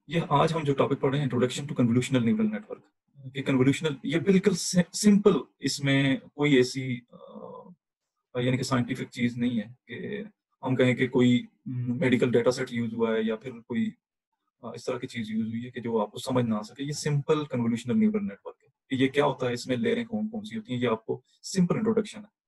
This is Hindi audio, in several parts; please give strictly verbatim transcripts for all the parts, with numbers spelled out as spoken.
ये आज हम जो टॉपिक पढ़ रहे हैं, introduction to convolutional neural network. ये कन्वोल्यूशनल ये बिल्कुल सिंपल, इसमें कोई ऐसी अ, यानी कि साइंटिफिक चीज नहीं है कि हम कहें कि कोई मेडिकल डेटा सेट यूज हुआ है या फिर कोई अ, इस तरह की चीज यूज हुई है कि जो आपको समझ ना आ सके। ये सिंपल कन्वोल्यूशनल न्यूरल नेटवर्क है कि ये क्या होता है, इसमें लेयरें कौन कौन सी होती हैं, ये आपको सिंपल इंट्रोडक्शन है।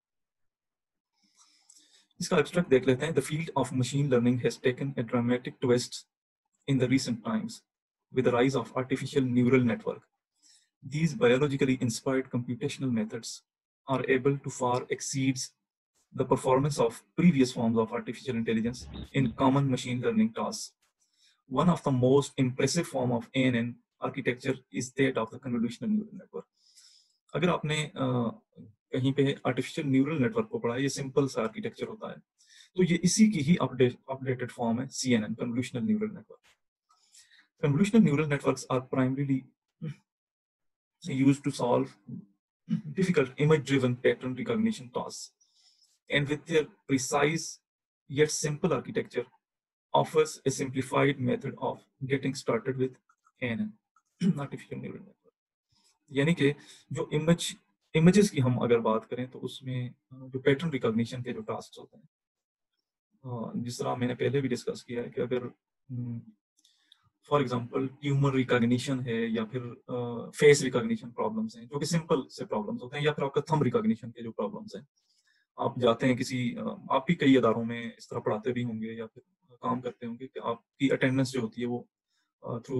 इसका एब्स्ट्रैक्ट देख लेते हैं। The field of machine learning has taken a dramatic twist in the recent times with the rise of artificial neural network. These biologically inspired computational methods are able to far exceeds the performance of previous forms of artificial intelligence in common machine learning tasks. One of the most impressive form of A N N architecture is that of the convolutional neural network. अगर आपने uh, कहीं पे आर्टिफिशियल न्यूरल नेटवर्क को पढ़ा है, ये सिंपल सा आर्किटेक्चर होता है, तो ये इसी की ही अपडेट अपडेटेड फॉर्म है C N N, convolutional neural network. Convolutional neural networks are primarily used to solve difficult image-driven pattern recognition tasks, and with their precise yet simple architecture, offers a simplified method of getting started with A N N, artificial neural network. यानी कि जो इमेज इमेजेस की हम अगर बात करें तो उसमें जो पैटर्न रिकॉग्निशन के जो टास्क होते हैं, जिस तरह मैंने पहले भी डिस्कस किया है कि अगर फॉर एग्जांपल ट्यूमर रिकॉग्निशन है या फिर फेस रिकॉग्निशन प्रॉब्लम्स हैं, जो कि सिंपल से प्रॉब्लम्स होते हैं, या फिर आपका थंब रिकॉग्निशन के जो प्रॉब्लम्स हैं, आप जाते हैं किसी uh, आप भी कई अदारों में इस तरह पढ़ाते भी होंगे या फिर काम करते होंगे कि आपकी अटेंडेंस जो होती है वो थ्रू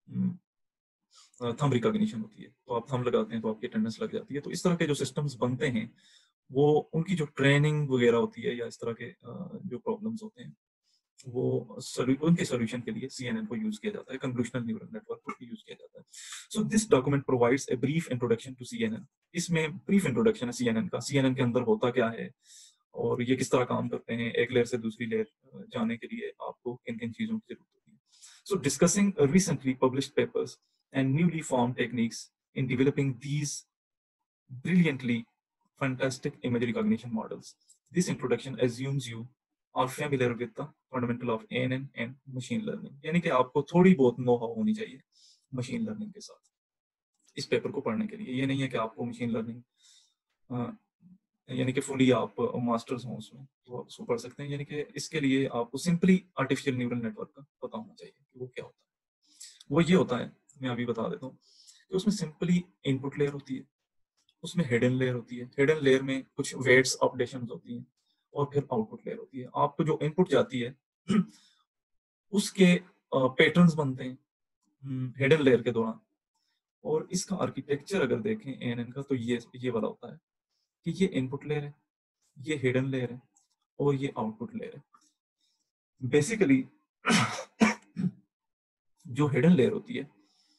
थंब रिकॉग्निशन होती है, तो आप थंब लगाते हैं तो आपकी अटेंडेंस लग जाती है। तो इस तरह के जो सिस्टम्स बनते हैं वो उनकी जो ट्रेनिंग वगैरह होती है या इस तरह के uh, जो प्रॉब्लम्स होते हैं वो उनके सॉल्यूशन के लिए सीएनएन को यूज किया जाता है, कन्वोल्यूशनल न्यूरल नेटवर्क को यूज किया जाता है। So this document provides a brief introduction to CNN. इसमें ब्रीफ इंट्रोडक्शन है सीएनएन का, सीएनएन के अंदर होता क्या है और ये किस तरह काम करते हैं, एक लेयर से दूसरी लेयर जाने के लिए आपको किन किन चीजों की जरूरत होती है। So discussing recently published papers and newly form techniques in developing these brilliantly fantastic image recognition models. This introduction assumes you are familiar with the fundamental of A N N and machine learning. यानी कि आपको थोड़ी बहुत नो हाउ होनी चाहिए मशीन लर्निंग के साथ इस पेपर को पढ़ने के लिए। ये नहीं है कि आपको मशीन लर्निंग यानी कि फुली आप मास्टर्स हो उसमें तो उसको पढ़ सकते हैं। यानी कि इसके लिए आपको सिंपली आर्टिफिशियल न्यूरल नेटवर्क का पता होना चाहिए कि वो क्या होता है। वो ये होता है, मैं अभी बता देता हूँ कि उसमें सिंपली इनपुट लेयर होती है, उसमें हिडन लेयर होती है, हिडन लेयर में कुछ वेट्स अपडेशंस होती हैं, और फिर आउटपुट लेयर होती है। आपको जो इनपुट जाती है उसके पैटर्न्स बनते हैं हिडन लेयर के दौरान। और इसका आर्किटेक्चर अगर देखें एएनएन का तो ये ये वाला होता है कि ये इनपुट लेयर है, ये हिडन लेयर है और ये आउटपुट लेयर है। बेसिकली जो हिडन लेयर होती है,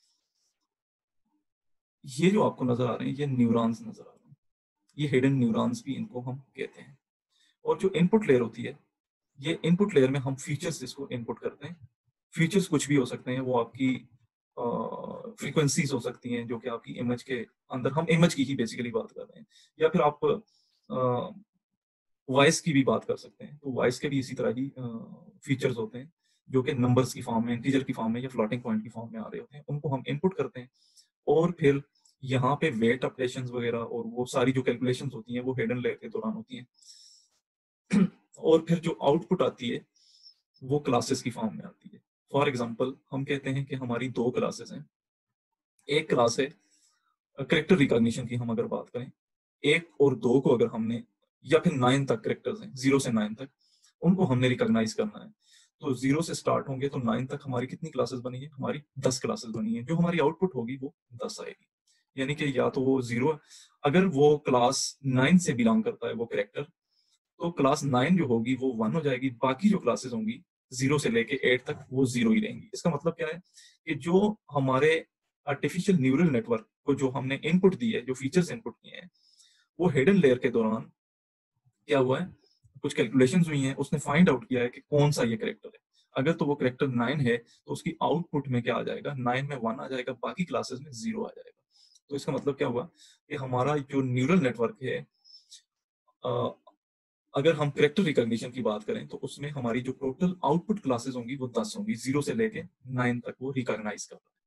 ये जो आपको नजर आ रहे हैं ये न्यूरॉन्स नजर आ रहे हैं, ये हिडन न्यूरॉन्स भी इनको हम कहते हैं। और जो इनपुट लेयर होती है, ये इनपुट लेयर में हम फीचर्स इसको इनपुट करते हैं। फीचर्स कुछ भी हो सकते हैं, वो आपकी फ्रीक्वेंसीज हो सकती हैं जो कि आपकी इमेज के अंदर, हम इमेज की ही बेसिकली बात कर रहे हैं, या फिर आप वॉइस की भी बात कर सकते हैं। तो वॉइस के भी इसी तरह ही फीचर्स होते हैं जो कि नंबर्स की फॉर्म में, इंटीजर की फॉर्म में या फ्लोटिंग पॉइंट की फॉर्म में आ रहे होते हैं, उनको हम इनपुट करते हैं। और फिर यहाँ पे वेट अपडेशंस वगैरह और वो सारी जो कैलकुलेशंस होती हैं वो हिडन लेयर के दौरान होती हैं। और फिर जो आउटपुट आती है वो क्लासेस की फॉर्म में आती है। फॉर एग्जांपल हम कहते हैं कि हमारी दो क्लासेस हैं। एक क्लास है करेक्टर रिकॉग्निशन की, हम अगर बात करें एक और दो को अगर हमने, या फिर नाइन तक करेक्टर्स हैं, जीरो से नाइन तक, उनको हमने रिकॉग्नाइज करना है। तो जीरो से स्टार्ट होंगे तो नाइन तक हमारी कितनी क्लासेस बनी है, हमारी दस क्लासेस बनी है। जो हमारी आउटपुट होगी वो दस आएगी। यानी कि या तो वो जीरो, अगर वो क्लास नाइन से बिलोंग करता है वो करेक्टर, तो क्लास नाइन जो होगी वो वन हो जाएगी, बाकी जो क्लासेस होंगी जीरो से लेके एट तक वो जीरो ही रहेंगी। इसका मतलब क्या है कि जो हमारे आर्टिफिशियल न्यूरल नेटवर्क को जो हमने इनपुट दी है, जो फीचर्स इनपुट किए हैं, वो हिडन लेयर के दौरान क्या हुआ है, कुछ कैलकुलेशंस हुई हैं, उसने फाइंड आउट किया है कि कौन सा ये करेक्टर है। अगर तो वो करेक्टर नाइन है तो उसकी आउटपुट में क्या आ जाएगा, नाइन में वन आ जाएगा, बाकी क्लासेस में जीरो आ जाएगा। तो इसका मतलब क्या हुआ कि हमारा जो न्यूरल नेटवर्क है अगर हम कैरेक्टर रिकॉग्निशन की बात करें तो उसमें हमारी जो टोटल आउटपुट क्लासेस होंगी वो दस होंगी, जीरो से लेके नाइन तक वो रिकॉग्नाइज करता है।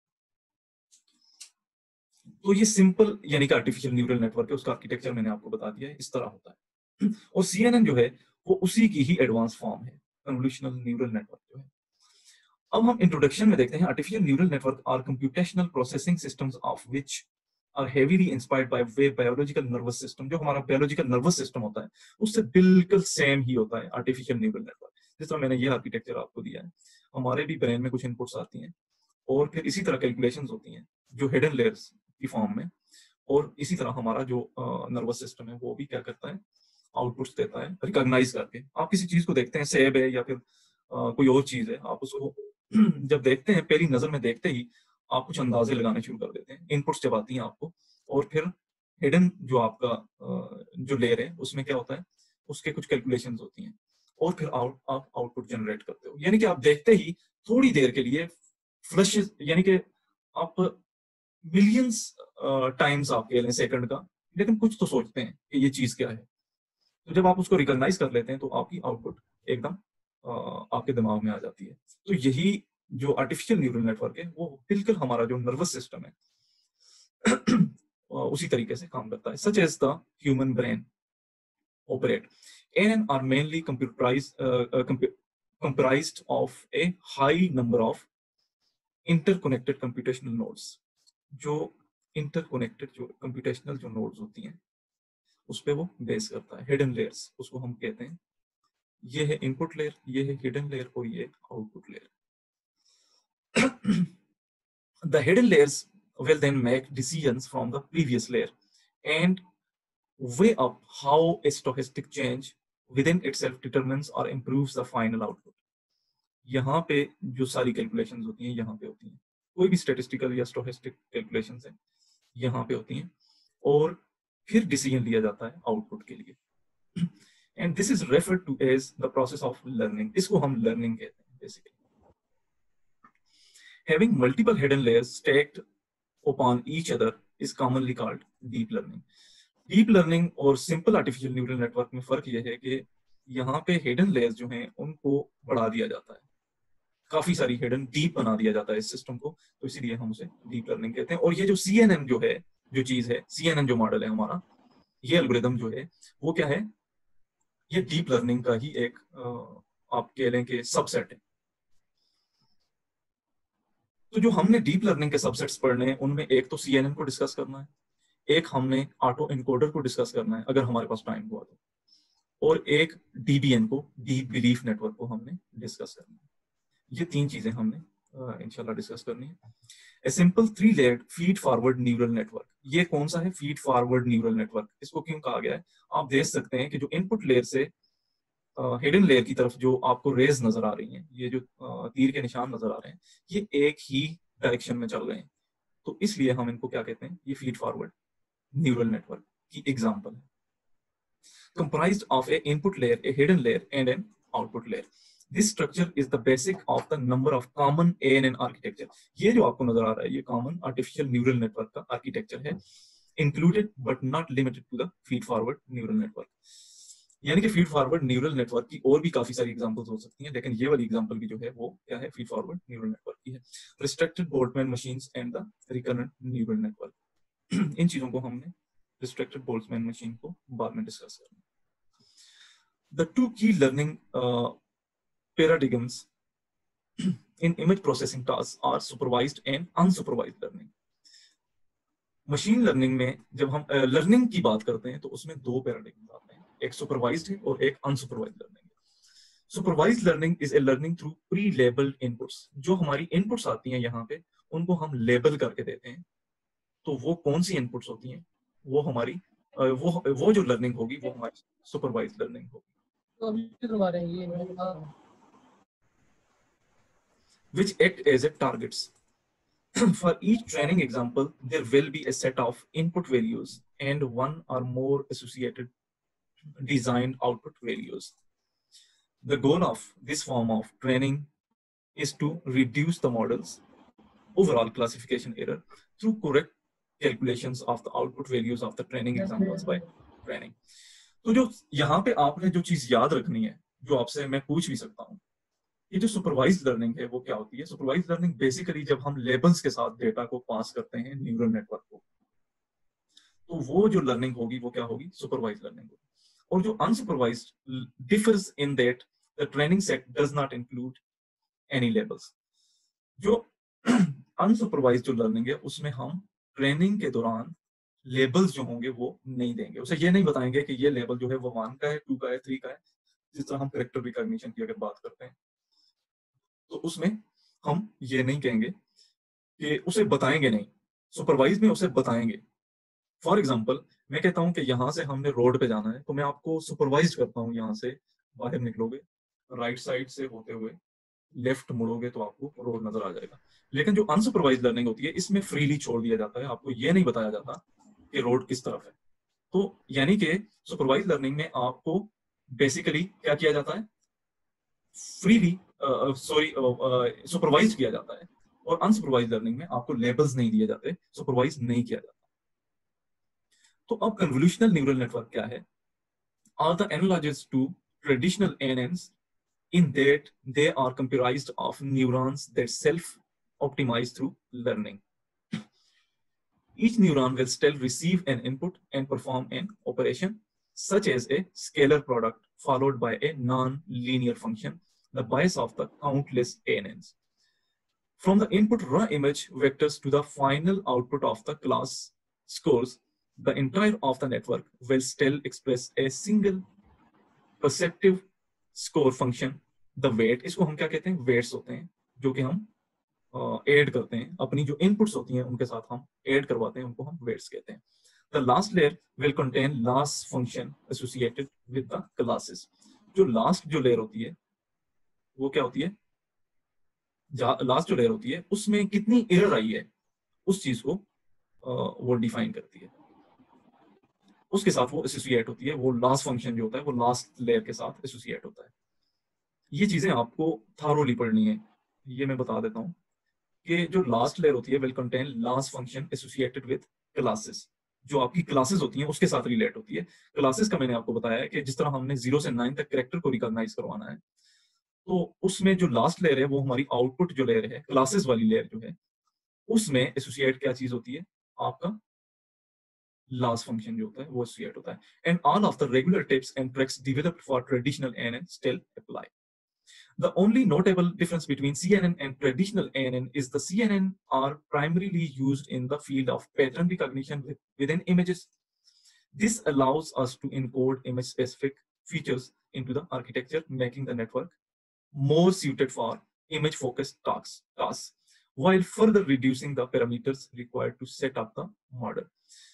तो ये सिंपल यानी कि आर्टिफिशियल न्यूरल नेटवर्क है, उसका आर्किटेक्चर मैंने आपको बता दिया है, इस तरह होता है। और सीएनएन जो है वो उसी की ही एडवांस फॉर्म है, कन्वोल्यूशनल न्यूरल नेटवर्क जो है। अब हम इंट्रोडक्शन में देखते हैं, artificial neural network are computational processing systems of which are heavily inspired by way biological nervous system. जो हमारा बायोलॉजिकल नर्वस सिस्टम होता है उससे बिल्कुल सेम ही होता है आर्टिफिशियल न्यूरल नेटवर्क। जिस तरह मैंने ये आर्किटेक्चर आपको दिया है, हमारे भी ब्रेन में कुछ इनपुट्स आती हैं और फिर इसी तरह कैलकुलेशंस होती हैं जो हिडन लेयर्स की फॉर्म में, और इसी तरह हमारा जो नर्वस सिस्टम है वो भी क्या करता है, आउटपुट्स देता है रिकॉग्नाइज करके। आप किसी चीज को देखते हैं, सेब है या फिर आ, कोई और चीज है, आप उसको जब देखते हैं पहली नजर में देखते ही आप कुछ अंदाजे लगाने शुरू कर देते हैं, इनपुट्स जब आती हैं आपको, और फिर हिडन जो आपका जो लेयर है उसमें क्या होता है, उसके कुछ कैलकुलेशंस होती हैं और फिर आउट आप आउटपुट जनरेट करते हो। यानी कि आप देखते ही थोड़ी देर के लिए फ्लश, यानी कि आप मिलियंस टाइम्स आप कह लें सेकंड का, लेकिन कुछ तो सोचते हैं कि ये चीज क्या है। तो जब आप उसको रिकॉग्नाइज कर लेते हैं तो आपकी आउटपुट एकदम आपके दिमाग में आ जाती है। तो यही जो आर्टिफिशियल न्यूरल नेटवर्क है वो बिल्कुल हमारा जो नर्वस सिस्टम है उसी तरीके से काम करता है। Such as the human brain operate. A N N are mainly computerized, uh, uh, compu comprised of a high number of interconnected computational nodes. जो interconnected जो computational जो nodes होती हैं उस पे वो बेस करता है। hidden layers उसको हम कहते हैं, ये है input layer, ये है hidden layer और ये output layer. The hidden layers will then make decisions from the previous layer and weigh up how a stochastic change within itself determines or improves the final output. यहाँ पे जो सारी कैलकुलेशंस होती हैं यहाँ पे होती हैं, कोई भी स्टैटिस्टिकल या स्टोकेस्टिक कैलकुलेशंस हैं यहाँ पे होती हैं, और फिर डिसीजन लिया जाता है आउटपुट के लिए। And this is referred to as the process of learning. इसको हम लर्निंग कहते हैं basically. Having multiple hidden layers stacked upon each other is commonly called deep learning. Deep learning और सिंपल आर्टिफिशियल न्यूरल नेटवर्क में फर्क यह है कि यहाँ पे हिडन लेयर्स जो हैं उनको बढ़ा दिया जाता है, काफी सारी हिडन डीप बना दिया जाता है इस सिस्टम को, तो इसीलिए हम उसे डीप लर्निंग कहते हैं। और ये जो सीएनएन जो है, जो चीज है, सीएनएन जो मॉडल है हमारा, ये एल्गोरिथम जो है वो क्या है, ये डीप लर्निंग का ही एक आप कह लें कि सबसेट है। तो जो हमने डीप लर्निंग के सबसेट्स पढ़ने हैं उनमें एक तो सीएनएन को डिस्कस करना है, एक हमने ऑटो एनकोडर को डिस्कस करना है अगर हमारे पास टाइम हुआ तो, और एक डीबीएन को, डीप बिलीफ नेटवर्क को हमने डिस्कस करना है। ये तीन चीजें हमने इंशाल्लाह डिस्कस करनी है। A simple three layered feed forward neural network. ये कौन सा है, फीड फॉरवर्ड न्यूरल नेटवर्क। इसको क्यों कहा गया है, आप देख सकते हैं कि जो इनपुट लेयर से हिडन लेयर की तरफ जो आपको रेज नजर आ रही हैं, ये जो तीर के निशान नजर आ रहे हैं, ये एक ही डायरेक्शन में चल रहे हैं, तो इसलिए हम इनको क्या कहते हैं, ये फीड फॉरवर्ड न्यूरल नेटवर्क की एग्जांपल है। Comprised of a input layer, a hidden layer and an output layer. This structure is the basic of the number of common A N N architecture. ये जो आपको नजर आ रहा है ये common artificial neural network का architecture है, included but not limited to the feed forward neural network. यानी कि feed forward neural network की और भी काफी सारी examples हो सकती हैं, लेकिन ये वाली example भी जो है वो क्या है, feed forward neural network की है। Restricted Boltzmann machines and the recurrent neural network. इन चीजों को हमने restricted Boltzmann machine को बाद में डिस्कस करना। The two key learning uh, paradigms in image processing tasks are supervised and unsupervised learning. Machine learning में जब हम लर्निंग uh, की बात करते हैं तो उसमें दो पैराडिग्म्स आते हैं, एक सुपरवाइज्ड है और एक अनसुपरवाइज्ड लर्निंग है। Supervised learning is a learning through pre labelled inputs. जो हमारी इनपुट्स आती हैं यहाँ पे उनको हम लेबल करके देते हैं, तो वो कौन सी इनपुट्स होती हैं, वो हमारी uh, वो वो जो लर्निंग होगी वो हमारी सुपरवाइज्ड लर्निंग होगी। Which act as a targets. For each training example, there will be a set of input values and one or more associated designed output values. The goal of this form of training is to reduce the model's overall classification error through correct calculations of the output values of the training examples by training. तो जो यहाँ पे आपने जो चीज याद रखनी है, जो आपसे मैं पूछ भी सकता हूँ, ये जो सुपरवाइज्ड लर्निंग है वो क्या होती है? सुपरवाइज्ड लर्निंग बेसिकली जब हम लेबल्स के साथ डेटा को पास करते हैं न्यूरल नेटवर्क को, तो वो जो लर्निंग होगी वो क्या होगी? सुपरवाइज्ड लर्निंग होगी। और जो unsupervised differs in that the training set does not include any labels. जो अनसुपरवाइज्ड जो लर्निंग है उसमें हम ट्रेनिंग के दौरान लेबल्स जो होंगे वो नहीं देंगे, उसे ये नहीं बताएंगे कि ये लेबल जो है वो वन का है, टू का है, थ्री का है। जिस तरह हम कैरेक्टर रिकॉग्निशन की अगर बात करते हैं तो उसमें हम ये नहीं कहेंगे कि उसे बताएंगे नहीं, सुपरवाइज में उसे बताएंगे। फॉर एग्जाम्पल मैं कहता हूं कि यहां से हमने रोड पे जाना है, तो मैं आपको सुपरवाइज करता हूं, यहां से बाहर निकलोगे, राइट साइड से होते हुए लेफ्ट मुड़ोगे तो आपको रोड नजर आ जाएगा। लेकिन जो अनसुपरवाइज लर्निंग होती है इसमें फ्रीली छोड़ दिया जाता है, आपको ये नहीं बताया जाता कि रोड किस तरफ है। तो यानी कि सुपरवाइज लर्निंग में आपको बेसिकली क्या किया जाता है? फ्रीली सॉरी सुपरवाइज किया जाता है, और अनसुपरवाइज लर्निंग में आपको लेबल्स नहीं दिए जाते, सुपरवाइज नहीं किया जाता। तो अब कन्वोल्यूशनल न्यूरल नेटवर्क क्या है? Are the analogies to traditional A N Ns in that they are comprised of neurons that self-optimize through learning. Each neuron will still receive an input and perform an operation, such as a scalar product followed by a non-linear function, the bias of the countless A N Ns. From the input raw image vectors to the final output of the class scores, the entire of the network will still express a single perceptive score function, the weight. इसको हम क्या कहते हैं? वेट्स होते हैं जो कि हम ऐड uh, करते हैं, अपनी जो इनपुट्स होती हैं उनके साथ हम ऐड करवाते हैं, उनको हम वेट्स कहते हैं। The last layer will contain last function associated with the classes. जो लास्ट जो लेयर होती है वो क्या होती है? लास्ट जो लेयर होती है उसमें कितनी एरर आई है उस चीज को uh, वो डिफाइन करती है, उसके साथ वो एसोसिएट होती है। वो लास्ट फंक्शन जो होता है वो लास्ट लेयर के साथ एसोसिएट होता है। ये चीजें आपको थारोली पढ़नी है। ये मैं बता देता हूं कि जो लास्ट लेयर होती है will contain last function associated with classes. जो आपकी क्लासेस होती हैं उसके साथ रिलेट होती है। क्लासेस का मैंने आपको बताया है कि जिस तरह हमने जीरो से नाइन तक कैरेक्टर को रिकॉग्नाइज करवाना है, तो उसमें जो लास्ट लेयर है वो हमारी आउटपुट जो लेयर है, क्लासेस वाली लेयर जो है, उसमें एसोसिएट क्या चीज होती है? आपका लास्ट फंक्शन जो होता है वो एसोसिएट होता है। And all of the regular tips and tricks developed for traditional A N N still apply. The only notable difference between C N N and traditional A N N is the C N N are primarily used in the field of pattern recognition with, within images. This allows us to encode image-specific features into the architecture, making the network more suited for image-focused tasks, tasks, while further reducing the parameters required to set up the model.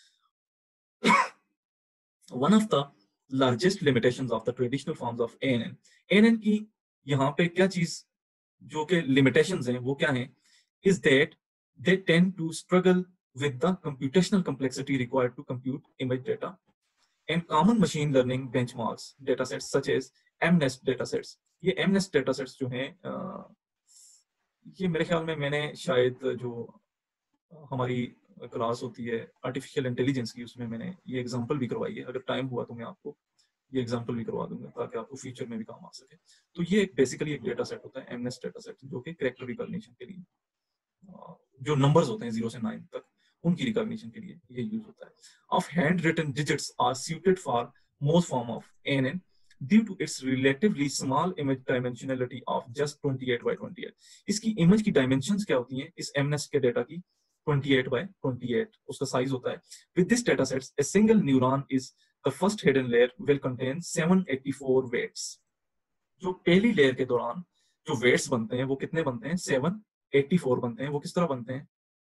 One of the largest limitations of the traditional forms of A N N, A N N की यहाँ पे क्या चीज जो कि लिमिटेशंस हैं वो क्या हैं? Is that they tend to struggle with the computational complexity required to compute image data and common machine learning benchmarks data sets such as MNIST data sets. ये एमनेस्ट डेटा सेट्स जो हैं, ये मेरे ख्याल में मैंने शायद जो हमारी क्लास होती है आर्टिफिशियल इंटेलिजेंस की उसमें मैंने ये एग्जांपल भी करवाई है। अगर टाइम हुआ तो मैं आपको ये एग्जांपल भी करवा दूंगा ताकि आपको फ्यूचर में भी काम आ सके। तो ये बेसिकली एक डेटा सेट होता है, एमनेस्ट डेटा सेट, जो कि कैरेक्टर रिकॉग्निशन के लिए, जो नंबर्स होते हैं जीरो से नाइन तक, उनकी रिकॉग्निशन के लिए ये यूज होता है। Of hand written digits are suited for most form of A N N due to its relatively small image dimensionality of just twenty eight by twenty eight. इसकी इमेज की डायमेंशंस क्या होती हैं इस एमनेस्ट के डेटा की? Twenty eight by twenty eight उसका साइज होता है। With this data sets a single neuron is the first hidden layer will contain seven hundred eighty-four weights। जो पहली लेयर के दौरान जो वेट्स बनते हैं वो कितने बनते हैं? सेवन एटी फोर बनते हैं। वो किस तरह बनते हैं?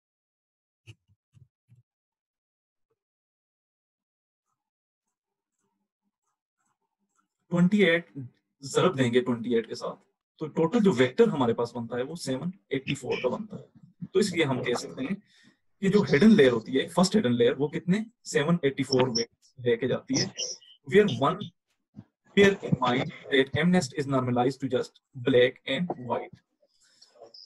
ट्वेंटी एट जरब देंगे ट्वेंटी एट के साथ, तो टोटल जो वेक्टर हमारे पास बनता है वो सेवन एटी फोर का बनता है। तो इसलिए हम कह सकते हैं कि जो हिडन लेयर होती है, फर्स्ट हिडन लेयर, वो कितने? सेवन एटी फोर वेट्स लेके जाती है। Where one bear in mind that MNEST is normalized to just black and white।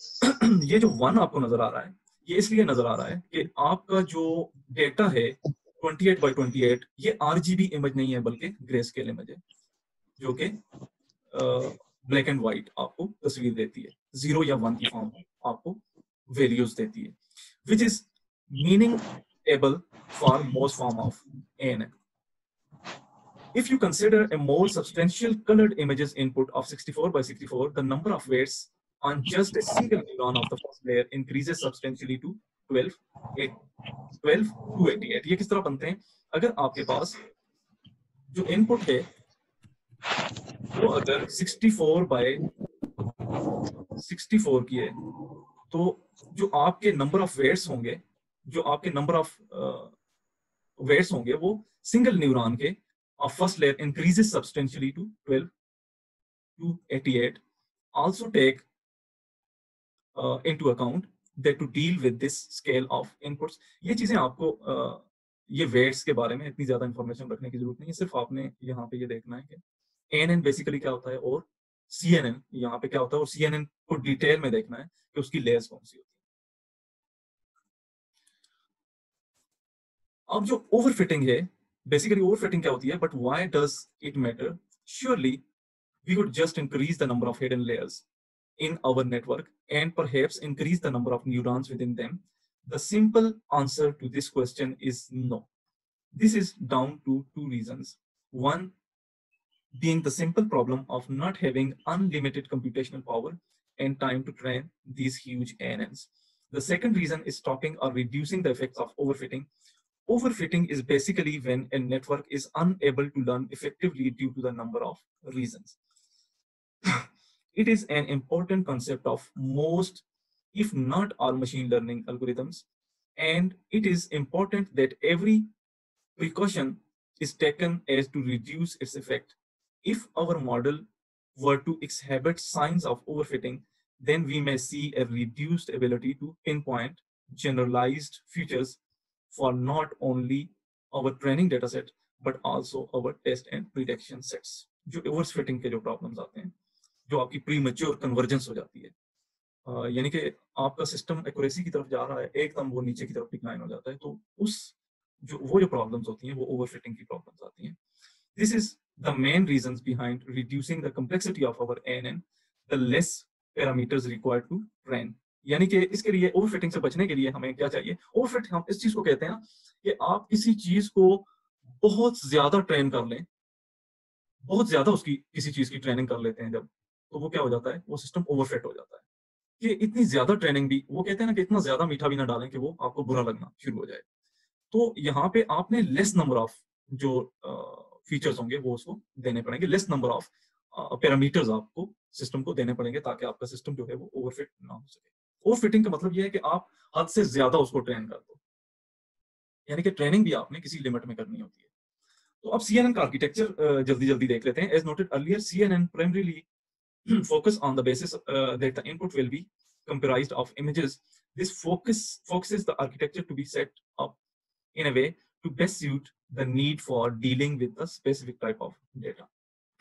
ये जो वन आपको नजर आ रहा है ये इसलिए नजर आ रहा है कि आपका जो डेटा है अट्ठाईस बाई अट्ठाईस ये आरजीबी इमेज नहीं है बल्कि ग्रे स्केल इमेज है, जो कि ब्लैक एंड व्हाइट आपको तस्वीर देती है, जीरो या वन की फॉर्म आपको वैल्यूज देती है, which is meaning able for most form of N N. If you consider a more substantial colored images input of sixty-four by sixty-four, the number of weights on just a single neuron of the first layer increases substantially to twelve, eight, twelve to eighty-eight. ये किस तरह बनते हैं? अगर आपके पास जो इनपुट है वो अगर sixty-four by sixty-four की है, तो जो आपके नंबर ऑफ वेट्स होंगे, जो आपके नंबर ऑफ वेट्स होंगे वो सिंगल न्यूरॉन के of first layer increases substantially to twelve to eighty-eight. Also take uh, into account that to deal with this scale of inputs, ये चीजें आपको uh, ये वेट्स के बारे में इतनी ज्यादा इंफॉर्मेशन रखने की जरूरत नहीं है, सिर्फ आपने यहाँ पे ये देखना है कि एन एन बेसिकली क्या होता है और सी एन एन यहाँ पे क्या होता है, और सी एन एन को डिटेल में देखना है कि उसकी लेयर्स कौन सी होती है. अब जो ओवरफिटिंग है, बेसिकली ओवरफिटिंग क्या होती है, but why does it matter? Surely we would just increase the number of hidden layers in our network and perhaps increase the number of neurons within them. The simple answer to this question is no. This is down to two reasons. One being the simple problem of not having unlimited computational power and time to train these huge A N Ns. The second reason is stopping or reducing the effects of overfitting. Overfitting is basically when a network is unable to learn effectively due to the number of reasons. It is an important concept of most, if not all, machine learning algorithms, and it is important that every precaution is taken as to reduce its effect. If our model were to exhibit signs of overfitting, then we may see a reduced ability to pinpoint generalized features for not only our training dataset but also our test and prediction sets. जो overfitting के जो problems आते हैं, जो आपकी प्रीमेच्योर कन्वर्जेंस हो जाती है, uh, यानी कि आपका सिस्टम एक्यूरेसी की तरफ जा रहा है, एकदम वो नीचे की तरफ डिक्लाइन हो जाता है, तो उस जो वो जो प्रॉब्लम्स होती हैं वो ओवरफिटिंग की प्रॉब्लम्स आती हैं. This is the main reasons behind reducing the complexity of our ANN, the less parameters required to train. यानी कि इसके लिए ओवरफिटिंग से बचने के लिए हमें क्या चाहिए? ओवरफिट हम इस चीज को कहते हैं कि आप किसी चीज को बहुत ज्यादा ट्रेन कर लें, बहुत ज्यादा उसकी किसी चीज की ट्रेनिंग कर लेते हैं जब, तो वो क्या हो जाता है, वो सिस्टम ओवरफिट हो जाता है. कि इतनी ज्यादा ट्रेनिंग भी, वो कहते हैं ना कि इतना ज्यादा मीठा भी ना डालें कि वो आपको बुरा लगना शुरू हो जाए. तो यहाँ पे आपने लेस नंबर ऑफ जो फीचर्स होंगे वो उसको देने पड़ेंगे, लेस नंबर ऑफ पैरामीटर्स आपको सिस्टम को देने पड़ेंगे ताकि आपका सिस्टम जो है वो ओवरफिट ना हो सके. ओवरफिटिंग का मतलब ये है कि आप हद से ज्यादा उसको ट्रेन कर दो, यानी कि ट्रेनिंग भी आपने किसी लिमिट में करनी होती है. तो अब सीएनएन का आर्किटेक्चर जल्दी जल्दी देख लेते हैं. As noted earlier, CNN primarily focus on the basis uh, that the input will be comprised of images. This focus focuses the architecture to be set up in a way to best suit the need for dealing with the specific type of data.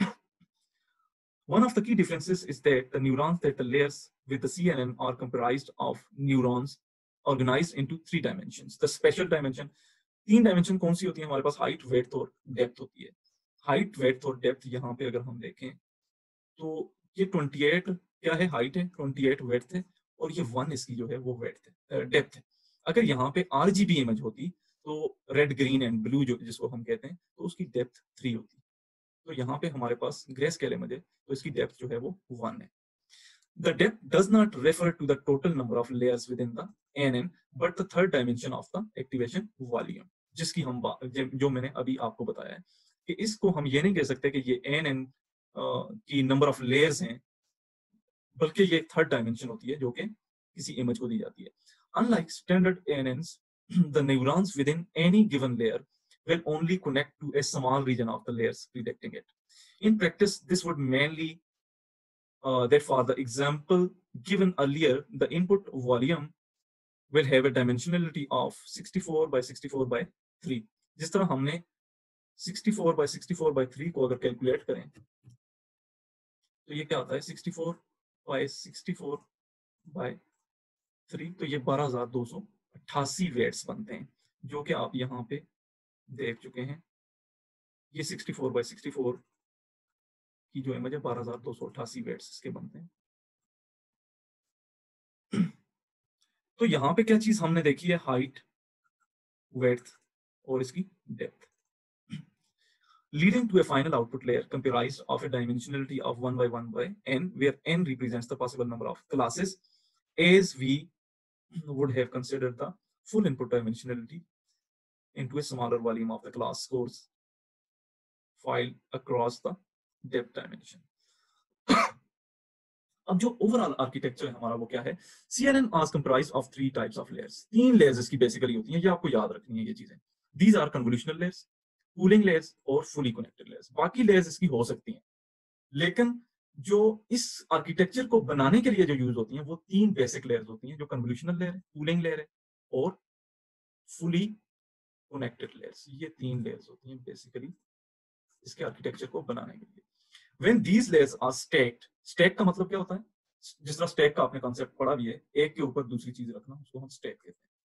One of the key differences is that the neurons that the layers with the C N N are comprised of neurons organized into three dimensions. The special dimension, तीन dimension कौन सी होती है हमारे पास? हाइट, वेड्थ और डेप्थ होती है. हाइट, वेड्थ और डेप्थ यहाँ पे अगर हम देखें तो ये अट्ठाईस क्या है? हाइट है, अट्ठाईस वेड्थ है, और ये वन इसकी जो है वो वेड्थ है, डेप्थ है. अगर यहाँ पे आरजीबी इमेज होती तो रेड, ग्रीन एंड ब्लू जो जिसको हम कहते हैं, तो उसकी डेप्थ थ्री होती. तो यहाँ पे हमारे पास ग्रे स्केल इमेज है, तो इसकी डेप्थ जो है वो वन है. The depth does not refer to the total number of layers within the A N N, but the third dimension of the activation volume, जिसकी हम जो मैंने अभी आपको बताया है कि इसको हम ये नहीं कह सकते कि ये A N N की नंबर ऑफ लेयर्स हैं, बल्कि ये थर्ड डायमेंशन होती है जो कि किसी इमेज को दी जाती है. Unlike standard A N Ns, the neurons within any given layer will only connect to a small region of the layers predicting it. In practice, this would mainly uh, that for the example given earlier, the input volume will have a dimensionality of sixty-four by sixty-four by three. जिस तरह हमने sixty-four by sixty-four by three को अगर कैलकुलेट करें तो ये क्या आता है? sixty-four by sixty-four by three, तो ये बारह हजार दो सौ अट्ठासी वेट्स बनते हैं, जो कि आप यहाँ पे देख चुके हैं। ये sixty four by sixty four की जो इमेज है बारह हजार दो सौ अट्ठासी वेट्स इसके बनते हैं। तो यहाँ पे क्या चीज हमने देखी है, हाइट, वेड्थ और इसकी depth, leading to a final output layer comprised of a dimensionality of one by one by n, where n represents the possible number of classes, as we would have considered the full input dimensionality into a smaller volume of the class scores file across the depth dimension. अब जो ओवरऑल आर्किटेक्चर है हमारा वो क्या है, CNN are comprised of three types of layers, तीन लेयर्स इसकी बेसिकली होती हैं, ये आपको याद रखनी है ये चीजें। These are convolutional layers, cooling layers और फुली कनेक्टेड लेयर्स। बाकी लेयर्स इसकी हो सकती हैं, लेकिन जो इस आर्किटेक्चर को बनाने के लिए जो यूज होती हैं वो तीन बेसिक लेयर्स होती हैं, जो कन्वोल्यूशनल लेयर है, कूलिंग लेयर है और फुली कनेक्टेड लेयर्स। ये तीन लेयर्स होती हैं बेसिकली इसके आर्किटेक्चर को बनाने के लिए। When these layers are stacked, stack का मतलब क्या होता है, जिस तरह स्टैक का आपने कॉन्सेप्ट पढ़ा भी है, एक के ऊपर दूसरी चीज रखना, उसको हम स्टैक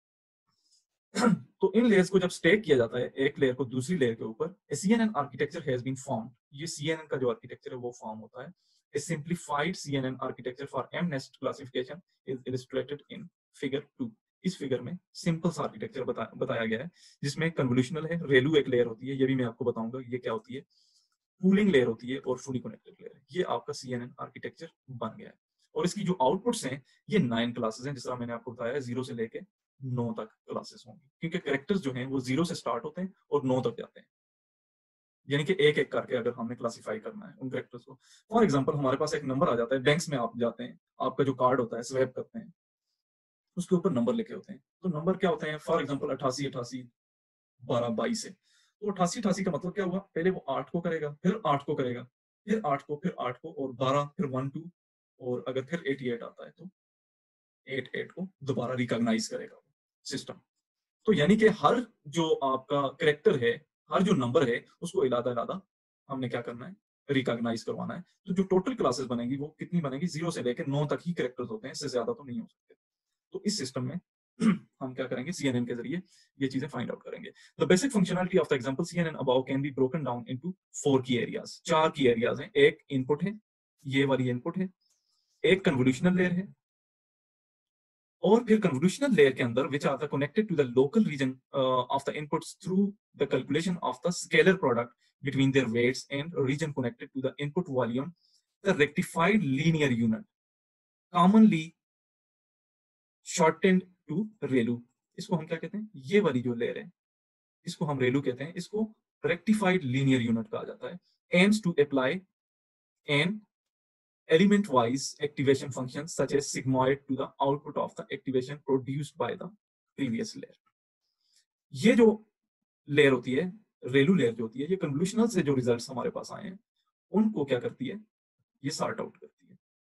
कहते हैं। तो इन लेयर्स को जब स्टैक किया जाता है एक लेयर को दूसरी लेयर के ऊपर, CNN architecture has been formed. ये सीएनएन का जो आर्किटेक्चर है वो फॉर्म होता है। A simplified C N N architecture for M-nest classification is illustrated in figure two. इस फिगर में सिंपल सा आर्किटेक्चर बता, बताया गया है, जिसमें कन्वोल्यूशनल है, रेलू एक लेयर होती है, ये भी मैं आपको बताऊंगा ये क्या होती है, कूलिंग लेयर होती है और फुली कनेक्टेड लेयर है। ये आपका सीएनएन आर्किटेक्चर बन गया है। और इसकी जो आउटपुट्स हैं ये नाइन क्लासेस हैं, जिस तरह मैंने आपको बताया, जीरो से लेके नौ तक क्लासेस होंगी, क्योंकि कैरेक्टर्स जो हैं वो जीरो से स्टार्ट होते हैं और नौ तक जाते हैं, यानी कि एक एक करके अगर हमने क्लासिफाई करना है उन कैरेक्टर्स को। फॉर एग्जांपल हमारे पास एक नंबर आ जाता है, बैंक्स में आप जाते हैं, आपका जो कार्ड होता है स्वैप करते हैं, उसके ऊपर नंबर लिखे होते हैं। तो नंबर क्या होते हैं, फॉर एग्जाम्पल अठासी अठासी बारह बाईस है। तो अठासी अठासी का मतलब क्या हुआ, पहले वो आठ को करेगा, फिर आठ को करेगा, फिर आठ को, फिर आठ को और बारह, फिर वन टू, और अगर फिर अठासी आता है तो अठासी को दोबारा रिकॉग्नाइज करेगा सिस्टम। तो यानी कि हर जो आपका कैरेक्टर है, हर जो नंबर है, उसको इलादा इलादा हमने क्या करना है, रिकॉग्नाइज करवाना है। तो जो टोटल क्लासेस बनेगी वो कितनी बनेगी, जीरो से लेकर नौ तक ही कैरेक्टर्स होते हैं, इससे ज्यादा तो नहीं हो सकते। तो इस सिस्टम में हम क्या करेंगे, सीएनएन के जरिए ये चीजें फाइंड आउट करेंगे। The basic functionality of the example CNN above can be broken down into four key areas. चार की एरियाज हैं, एक इनपुट है, ये वाली इनपुट है, एक कन्वोल्यूशनल लेयर है, और फिर कन्वोल्यूशनल लेयर के अंदर which are the connected to the local region of the inputs through the calculation of the scalar product between their weights and region connected to the input volume, the rectified linear unit, commonly shortened to ReLU. इसको हम क्या कहते हैं, ये वाली जो लेयर है इसको हम रेलू कहते हैं, इसको रेक्टिफाइड लीनियर यूनिट कहा जाता है। aims to apply an element wise activation function such as sigmoid to the output of the activation produced by the previous layer। ये जो लेयर होती है, रेलू लेयर जो होती है, ये कन्वोल्यूशनल से जो रिजल्ट्स हमारे पास आए हैं उनको क्या करती है, ये सॉर्ट आउट करती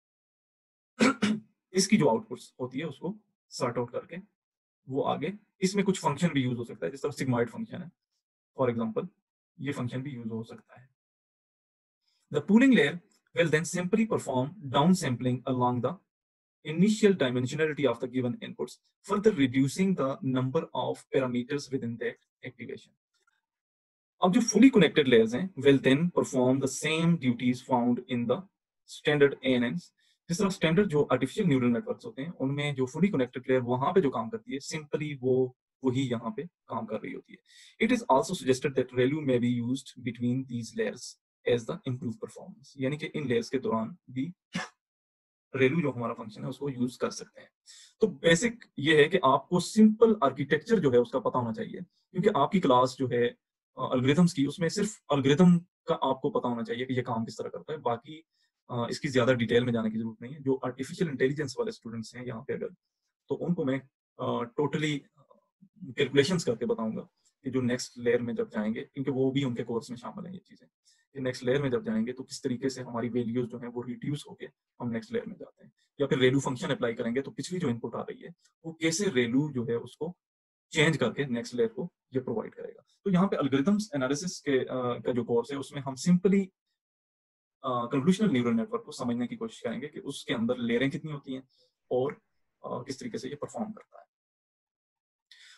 है। इसकी जो आउटपुट्स होती है उसको सॉर्ट आउट करके वो आगे, इसमें कुछ फंक्शन भी यूज हो सकता है, जिस तरह सिग्मॉइड फंक्शन है फॉर एग्जांपल, ये फंक्शन भी यूज हो सकता है। The pooling layer will then simply perform downsampling along the initial dimensionality of the given inputs, further reducing the number of parameters within that activation. अब जो fully connected layers हैं will then perform the same duties found in the standard A N Ns। जिस तरह स्टैंडर्ड जो आर्टिफिशियल न्यूरल नेटवर्क्स होते हैं उनमें जो फुली कनेक्टेड लेयर वहां पे जो काम करती है, सिंपली वो वही यहाँ पे काम कर रही होती है। It is also suggested that ReLU may be used between these layers as the improve performance, यानी कि इन लेयर्स के दौरान भी रेलू जो हमारा फंक्शन है उसको यूज कर सकते हैं। तो बेसिक ये है कि आपको सिंपल आर्किटेक्चर जो है उसका पता होना चाहिए, क्योंकि आपकी क्लास जो है एल्गोरिथम्स की, उसमें सिर्फ एल्गोरिथम का आपको पता होना चाहिए कि ये काम किस तरह करता है, बाकी इसकी ज्यादा डिटेल में जाने की जरूरत नहीं है। जो आर्टिफिशियल इंटेलिजेंस वाले स्टूडेंट्स हैं यहाँ पे अगर, तो उनको मैं टोटली कैलकुलेशंस करके बताऊंगा कि जो नेक्स्ट लेयर में जब जाएंगे, क्योंकि वो भी उनके कोर्स में शामिल है ये चीजें, कि नेक्स्ट लेयर में जब जाएंगे तो किस तरीके से हमारी वैल्यूज जो है वो रिड्यूस होके हम नेक्स्ट लेयर में जाते हैं, या फिर रेलू फंक्शन अप्लाई करेंगे तो पिछली जो इनपुट आ रही है वो कैसे रेलू जो है उसको चेंज करके नेक्स्ट लेयर को ये प्रोवाइड करेगा। तो यहाँ पे एल्गोरिथम्स एनालिसिस के uh, का जो कोर्स है उसमें हम सिंपली कन्वोल्यूशनल न्यूरल नेटवर्क को समझने की कोशिश करेंगे कि उसके अंदर लेयरें कितनी होती हैं और uh, किस तरीके से ये परफॉर्म करता है।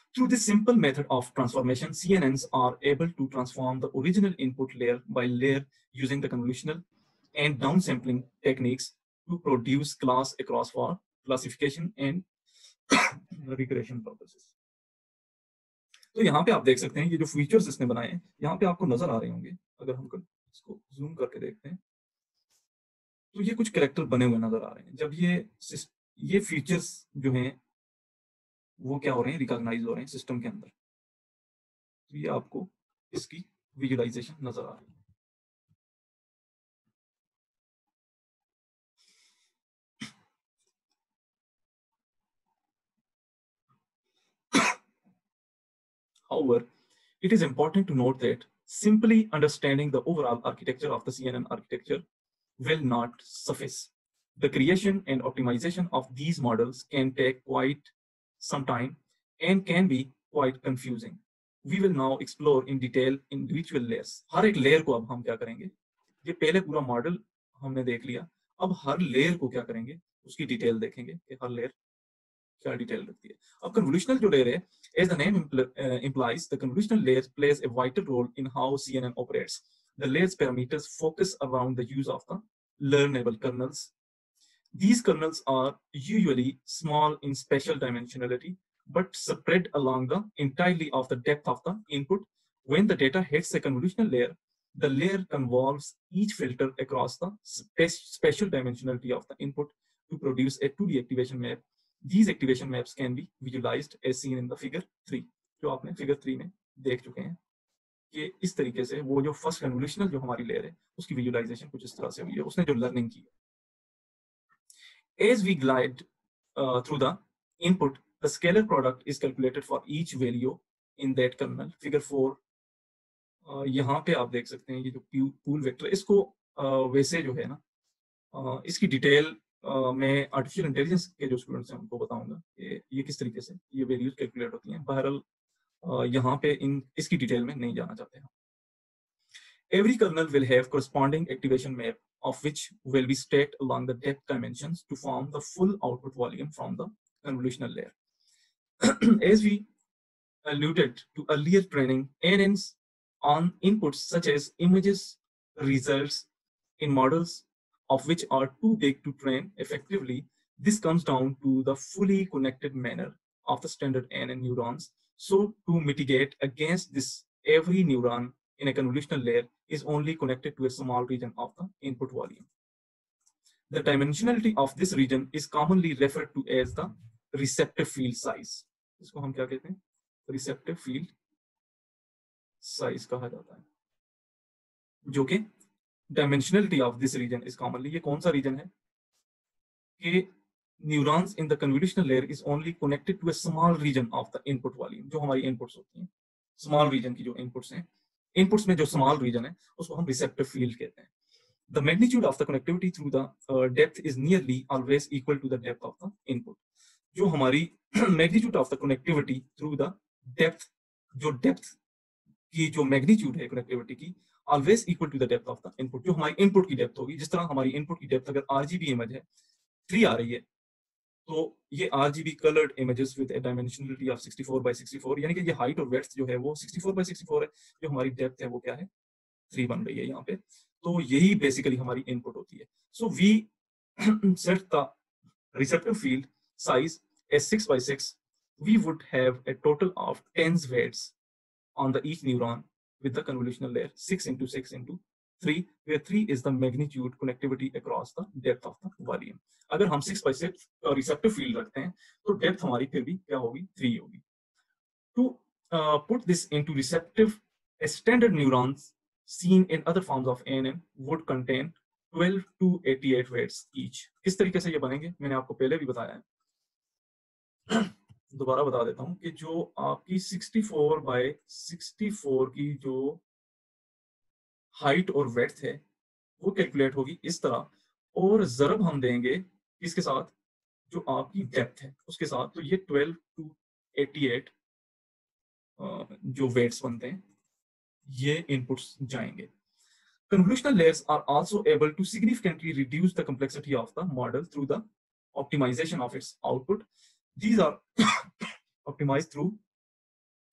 Through this simple method of transformation, C N Ns are able to transform the original input layer by layer using the convolutional and downsampling techniques to produce class across for classification and regression purposes. तो यहाँ पे आप देख सकते हैं ये जो फीचर्स इसने बनाए हैं यहाँ पे आपको नजर आ रहे होंगे। अगर हम इसको जूम करके देखते हैं तो ये कुछ कैरेक्टर बने हुए नजर आ रहे हैं। जब ये ये फीचर्स जो हैं वो क्या हो रहे हैं, रिकॉग्नाइज हो रहे हैं सिस्टम के अंदर, तो ये आपको इसकी विजुअलाइजेशन नजर आ रही है। However, it is important to note that simply understanding the overall architecture of the C N N architecture will not suffice. The creation and optimization of these models can take quite some time and can be quite confusing. We will now explore in detail individual layers. हर एक लेयर को अब हम क्या करेंगे, ये पहले पूरा मॉडल हमने देख लिया, अब हर लेयर को क्या करेंगे उसकी डिटेल देखेंगे कि हर लेयर क्या डिटेल रखती है। अब कन्वोल्यूशनल जो लेयर है, as the name uh, implies, the convolutional layer plays a vital role in how C N N operates. The layer's parameters focus around the use of the learnable kernels. These kernels are usually small in spatial dimensionality, but spread along the entirety of the depth of the input. When the data hits a convolutional layer, the layer convolves each filter across the spatial dimensionality of the input to produce a two D activation map. These activation maps can be visualized as seen in the figure three, जो आपने figure three में देख चुके हैं कि इस तरीके से वो जो फर्स्ट कन्वोल्यूशनल जो हमारी लेयर है उसकी विजुअलाइजेशन कुछ इस तरह से हुई है, उसने जो लर्निंग की है। As we glide uh, through the input, the scalar product is calculated for each value in that kernel. Figure four, uh, यहाँ पे आप देख सकते हैं ये जो पूल वेक्टर, इसको uh, वैसे जो है ना uh, इसकी डिटेल Uh, मैं आर्टिफिशियल इंटेलिजेंस के जो स्टूडेंट्स हैं उनको बताऊंगा कि ये किस तरीके से ये वैल्यूज कैलकुलेट होती हैं। बहरहाल uh, यहाँ पे इन इसकी डिटेल में नहीं जाना चाहते हैं। Every kernel will have corresponding activation map of which will be stacked along the depth dimensions to form the full output volume from the convolutional layer. As we alluded to earlier training, A N Ns on inputs such as images, results in models of which are too big to train effectively. This comes down to the fully connected manner of the standard A N N neurons. So to mitigate against this, every neuron in a convolutional layer is only connected to a small region of the input volume. The dimensionality of this region is commonly referred to as the receptive field size. इसको हम क्या कहते हैं? Receptive field size कहा जाता है, जो कि dimensionality of this region is commonly, ये कौन सा region है कि neurons in the convolutional layer is only connected to a small region of the input volume. जो हमारी inputs होती हैं, small region की जो inputs हैं, inputs में जो small region है उसको हम receptive field कहते हैं. The magnitude of the connectivity through the uh, depth is nearly always equal to the depth of the input. जो हमारी magnitude of the connectivity through the depth, जो depth की जो magnitude है connectivity की, always equal to the depth of the input. जो हमारी input की depth होगी, जिस तरह हमारी input की depth अगर R G B image है three आ रही है, तो ये R G B colored images with a dimensionality of sixty-four by sixty-four, यानी कि ये height और width जो है वो sixty-four by sixty-four है, जो हमारी depth है वो क्या है three बन रही है यहाँ पे। तो यही बेसिकली हमारी इनपुट होती है। So we set the receptive field size as six by six. We would have a total of tens weights on the each neuron with the convolutional layer, six into six into three, where three is the magnitude connectivity across the depth of the volume. अगर हम six by six का रिसेप्टिव फील्ड रखते हैं तो डेप्थ हमारी फिर भी क्या होगी, three होगी. To uh, put this into receptive, a standard neurons seen in other forms of A N N would contain twelve to eighty-eight weights each. किस तरीके से ये बनेंगे मैंने आपको पहले भी बताया है, दोबारा बता देता हूं कि जो आपकी sixty-four by sixty-four की जो हाइट और वेड्थ है वो कैलकुलेट होगी इस तरह, और जरब हम देंगे इसके साथ जो आपकी डेप्थ है उसके साथ, तो ये twelve to eighty-eight जो वेट्स बनते हैं ये इनपुट्स जाएंगे. Convolutional layers are also able to significantly reduce the complexity of the model through the optimization of its output. These are optimized through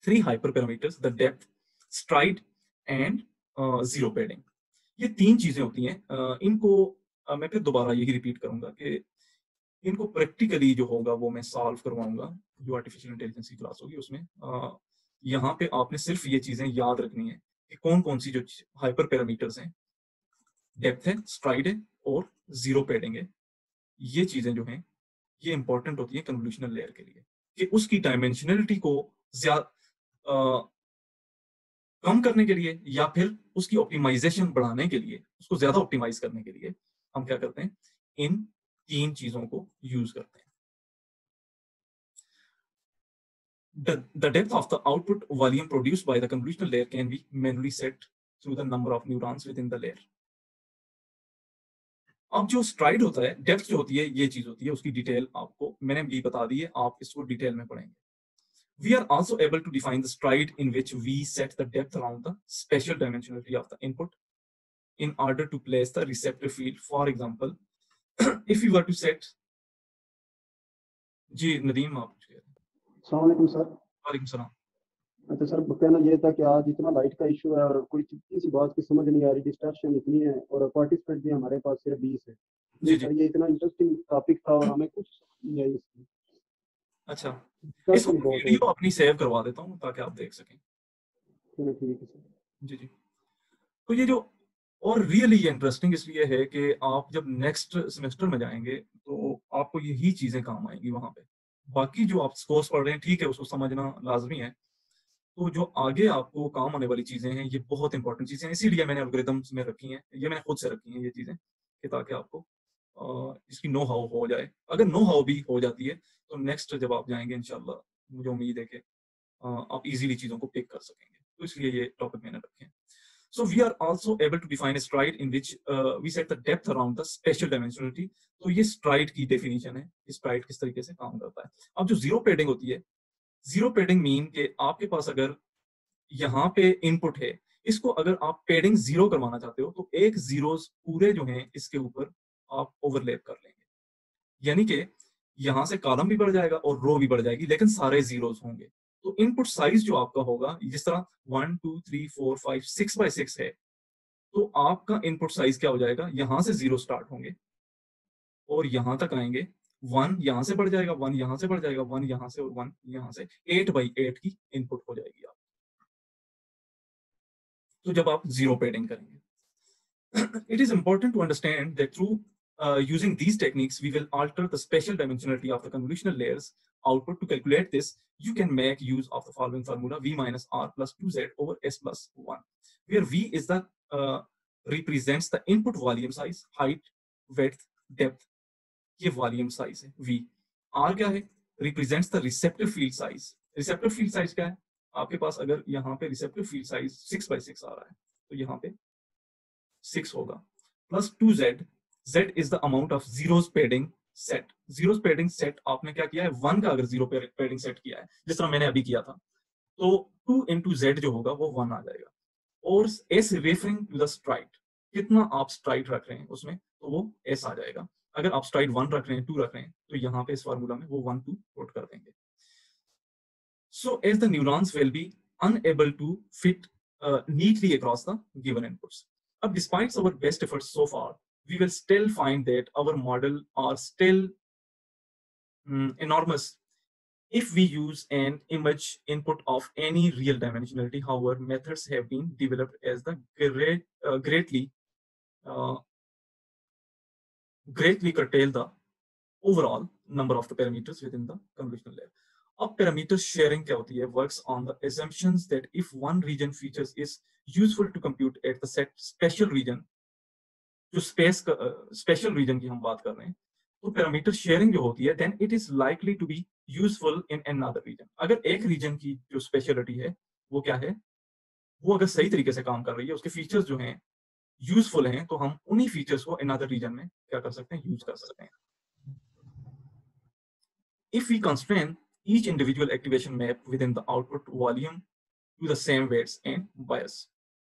three hyperparameters, the depth, stride and uh, zero padding. ये तीन चीजें होती हैं. uh, इनको uh, मैं फिर दोबारा यही रिपीट करूंगा कि इनको प्रैक्टिकली जो होगा वो मैं सॉल्व करवाऊंगा जो आर्टिफिशियल इंटेलिजेंस की क्लास होगी उसमें. uh, यहाँ पे आपने सिर्फ ये चीजें याद रखनी है कि कौन कौन सी जो हाइपर पैरामीटर्स हैं, डेप्थ है, स्ट्राइड है और जीरो पैडिंग है. ये चीजें जो हैं ये इंपॉर्टेंट होती है कन्वोल्यूशनल लेयर के लिए कि उसकी डायमेंशनलिटी को ज्यादा कम करने के लिए या फिर उसकी ऑप्टिमाइजेशन बढ़ाने के लिए, उसको ज्यादा ऑप्टिमाइज करने के लिए हम क्या करते हैं, इन तीन चीजों को यूज करते हैं. The, the depth of the output volume produced by the convolutional layer can be manually set through the number of neurons within the layer. अब जो स्ट्राइड होता है, डेप्थ जो होती है, ये चीज होती है, उसकी डिटेल आपको मैंने भी बता दी है, आप इसको डिटेल में पढ़ेंगे. We are also able to define the stride in which we set the depth around the spatial dimensionality of the input in order to place the receptor field. For example, if we were to set, जी नदीम आप पूछ रहे थे. अस्सलाम वालेकुम सर. वालेकुम सलाम. अच्छा सर, कहना ये था कि आज इतना लाइट का इशू है और कोई किसी बात की समझ नहीं आ रही, डिस्ट्रैक्शन इतनी है और पार्टिसिपेंट भी हमारे पास सिर्फ बीस है. जी जी. ये इतना इंटरेस्टिंग टॉपिक था और हमें कुछ नहीं आई इसकी. अच्छा, इसको वीडियो अपनी सेव करवा देता हूँ ताकि आप देख सकें. ठीक है सर. जी जी. तो ये जो और रियली इंटरेस्टिंग इसलिए है कि आप जब नेक्स्ट सेमेस्टर में जाएंगे तो आपको यही चीजें काम आएंगी वहां पे. बाकी जो आप कोर्स पढ़ रहे हैं ठीक है, उसको समझना लाजमी है. तो जो आगे आपको काम आने वाली चीजें हैं ये बहुत इंपॉर्टेंट चीजें हैं, इसीलिए मैंने एल्गोरिथम्स में रखी हैं, ये मैंने खुद से रखी हैं ये चीजें कि ताकि आपको आ, इसकी नो हाउ हो जाए. अगर नो हाउ भी हो जाती है तो नेक्स्ट जब आप जाएंगे इंशाल्लाह मुझे उम्मीद है कि आप इजीली चीजों को पिक कर सकेंगे. तो इसलिए ये टॉपिक मैंने रखे हैं. So we are also able to define a stride in which uh, we set the depth around the spatial dimensionality. तो ये stride की definition है, stride किस तरीके से काम करता है. अब जो zero padding होती है, zero padding mean कि आपके पास अगर यहाँ पे इनपुट है, इसको अगर आप पेडिंग जीरो करवाना चाहते हो तो एक जीरोस पूरे जो हैं इसके ऊपर आप ओवरलैप कर लेंगे, यानी कि यहाँ से कॉलम भी बढ़ जाएगा और रो भी बढ़ जाएगी लेकिन सारे जीरोस होंगे. तो इनपुट साइज जो आपका होगा, जिस तरह one two three four five six by six है, तो आपका इनपुट साइज क्या हो जाएगा, यहां से जीरो स्टार्ट होंगे और यहां तक आएंगे. वन यहां से बढ़ जाएगा, वन यहां से बढ़ जाएगा, वन यहां से और वन यहां से, एट बाई एट की इनपुट हो जाएगी आप. तो जब आप जीरो पेडिंग करेंगे, it is important to understand that through uh, using these techniques we will alter the spatial dimensionality of the convolutional layers output. To calculate this, you can make use of the following formula: v minus r plus two z over s plus one, where v is the uh, represents the input volume size, height, width, depth. ये volume size है v. r क्या है, represents the receptor field size. receptor field size क्या है, आपके पास अगर यहाँ पे receptor field size six by six आ रहा है तो यहाँ पे सिक्स होगा, plus two Z. Z is the amount of zeros padding set. Zeros padding set आपने क्या किया है, वन का अगर जीरो पेडिंग सेट किया है जिस तरह मैंने अभी किया था, तो टू इंटू जेड जो होगा वो वन आ जाएगा. और S referring to the stride, कितना आप स्ट्राइड रख रहे हैं उसमें, तो वो एस आ जाएगा. अगर आप स्ट्राइड वन रख रहे हैं, टू रख रहे हैं, तो यहाँ पे इस फार्मूला में वो वन टू पुट कर देंगे. So as the neurons will be unable to fit neatly across the given inputs. Uh, despite our best efforts so far, we will still find that our model are still um, enormous if we use an image input of any real dimensionality. However, methods have been developed as the great, uh, greatly, uh, greatly curtail the overall number of the parameters within the convolutional layer. अब parameter sharing क्या होती है, works on the assumptions that if one region features is useful to compute at the set special region, जो स्पेस का स्पेशल रीजन की हम बात कर रहे हैं, तो पैरामीटर शेयरिंग जो होती है, then it is likely to be useful in another region. अगर एक रीजन की जो स्पेशलिटी है वो क्या है, वो अगर सही तरीके से काम कर रही है, उसके फीचर्स जो हैं यूजफुल हैं, तो हम उन्हीं फीचर्स को अनदर रीजन में क्या कर सकते हैं, यूज कर सकते हैं. If we constrain each individual activation map within the output volume to the same weights and bias,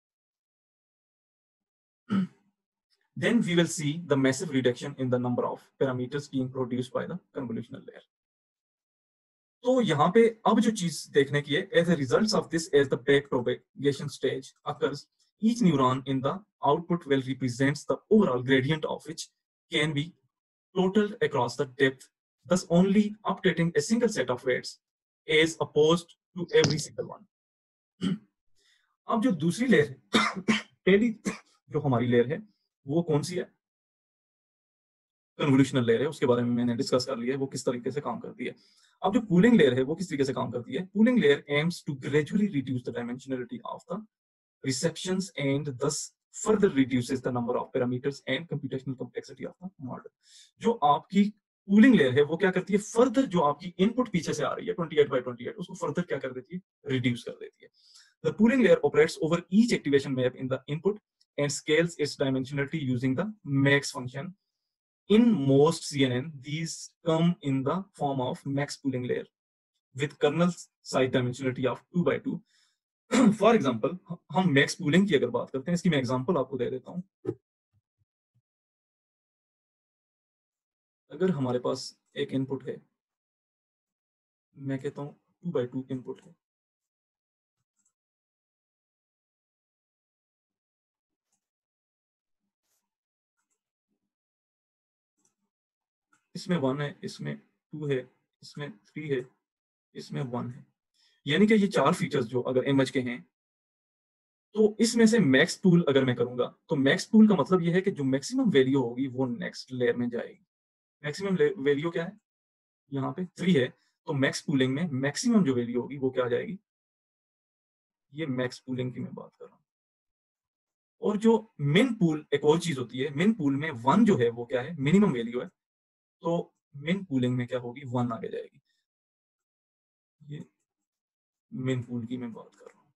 then we will see the massive reduction in the number of parameters being produced by the convolutional layer. तो यहाँ पे अब जो चीज देखने की है, as a result of this, as the back propagation stage occurs, each neuron in the output well represents the overall gradient of which can be totaled across the depth, thus only updating a single set of weights as opposed to every single one. अब जो दूसरी लेयर है, पहली जो हमारी लेयर है वो कौन सी है? कन्वोल्यूशनल लेयर है, उसके बारे में मैंने डिस्कस कर लिया है वो किस तरीके से काम करती है। अब जो पूलिंग लेयर है वो किस तरीके से काम करती है? Pooling layer aims to gradually reduce the dimensionality of the receptions and thus further reduces the number of parameters and computational complexity of the model. जो आपकी कूलिंग लेयर है वो क्या करती है? फर्दर जो आपकी इनपुट पीछे से आ रही है अट्ठाईस बाय अट्ठाईस, उसको फर्दर क्या कर देती है? रिड्यूस कर देती है। The pooling layer operates over each activation map in the input and scales its dimensionality using the max function. In most C N N, these come in the form of max pooling layer with kernel size dimensionality of two by two. For example हम मैक्स पूलिंग की अगर बात करते हैं, इसकी मैं एग्जाम्पल आपको दे देता हूं। अगर हमारे पास एक इनपुट है, मैं कहता हूं टू बाई टू इनपुट है, इसमें वन है, इसमें टू है, इसमें थ्री है, इसमें वन है, यानी कि ये चार फीचर्स जो अगर इमेज के हैं, तो इसमें से मैक्स पूल अगर मैं करूंगा तो मैक्स पूल का मतलब ये है कि जो मैक्सिमम वैल्यू होगी वो नेक्स्ट लेयर में जाएगी। मैक्सिमम वैल्यू क्या है? यहाँ पे थ्री है, तो मैक्स पूलिंग में मैक्सिमम जो वैल्यू होगी वो क्या आ जाएगी? ये मैक्स पूलिंग की मैं बात कर रहा हूँ। और जो मिन पूल एक और चीज होती है, मिन पूल में वन जो है वो क्या है? मिनिमम वैल्यू है, तो मिन पूलिंग में क्या होगी? वन आगे जाएगी। ये मिन पूल की मैं बात कर रहा हूँ।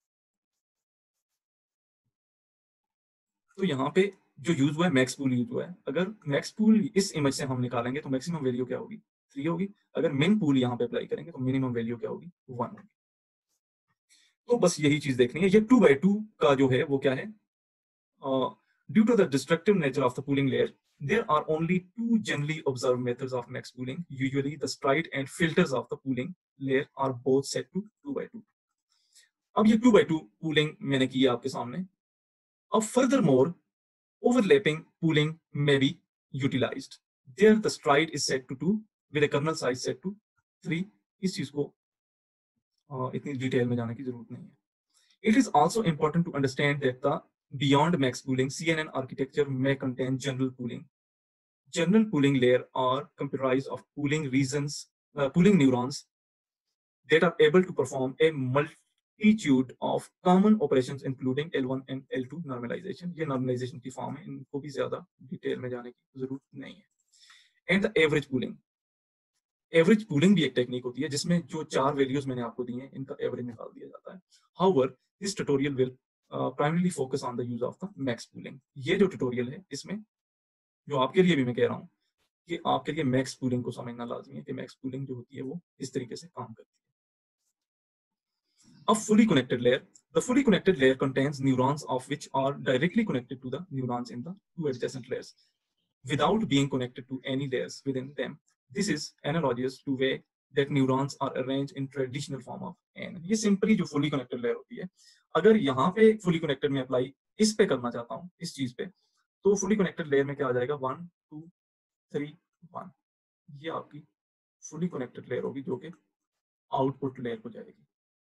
तो यहाँ पे जो यूज हुआ है मैक्स पूल यूज हुआ है। अगर मैक्स पूल इस इमेज से हम निकालेंगे तो मैक्सिमम वैल्यू क्या होगी? थ्री होगी। अगर मिन पूल यहाँ पे अप्लाई करेंगे तो मिनिमम वैल्यू क्या होगी? वन होगी। तो बस यही चीज देखनी है। ये टू बाई टू का जो है वो क्या है? Due to the destructive nature of the pooling layer, there are only two generally observed methods of max pooling. Usually the stride and filters of the pooling layer are both set to two by two. अब ये टू by टू pooling मैंने की है आपके सामने। अब furthermore overlapping pooling may be utilized. There the stride is set to two with a kernel size set to three. इस चीज को uh, इतनी डिटेल में जाने की जरूरत नहीं है। It is also important to understand that the beyond max pooling, C N N architecture may contain general pooling. General pooling layer are comprised of pooling regions, uh, pooling neurons that are able to perform a multitude of common operations, including L one and L two normalization. ये normalization की फॉर्म है, इनको भी ज्यादा डिटेल में जाने की जरूरत नहीं है। And the average pooling. Average pooling भी एक टेक्निक होती है जिसमें जो चार वैल्यूज मैंने आपको दी हैं इनका एवरेज निकाल दिया जाता है। However, this tutorial will uh, primarily focus on the use of the max pooling. ये जो ट्यूटोरियल है इसमें जो आपके लिए भी मैं कह रहा हूँ कि आपके लिए मैक्स पूलिंग को समझना लाजमी है कि मैक्स पूलिंग जो होती है वो इस तरीके से काम करती है। अब fully connected layer. The fully connected layer contains neurons of which are directly connected to the neurons in the two adjacent layers without being connected to any layers within them. This is analogous to way that neurons are arranged in traditional form of N. ये सिंपली जो fully connected layer होती है, अगर यहाँ पे fully connected में अप्लाई इस पे करना चाहता हूँ, इस चीज पे, तो fully connected layer में क्या आ जाएगा? One two three one. ये आपकी fully connected layer होगी जो कि आउटपुट लेयर को जाएगी।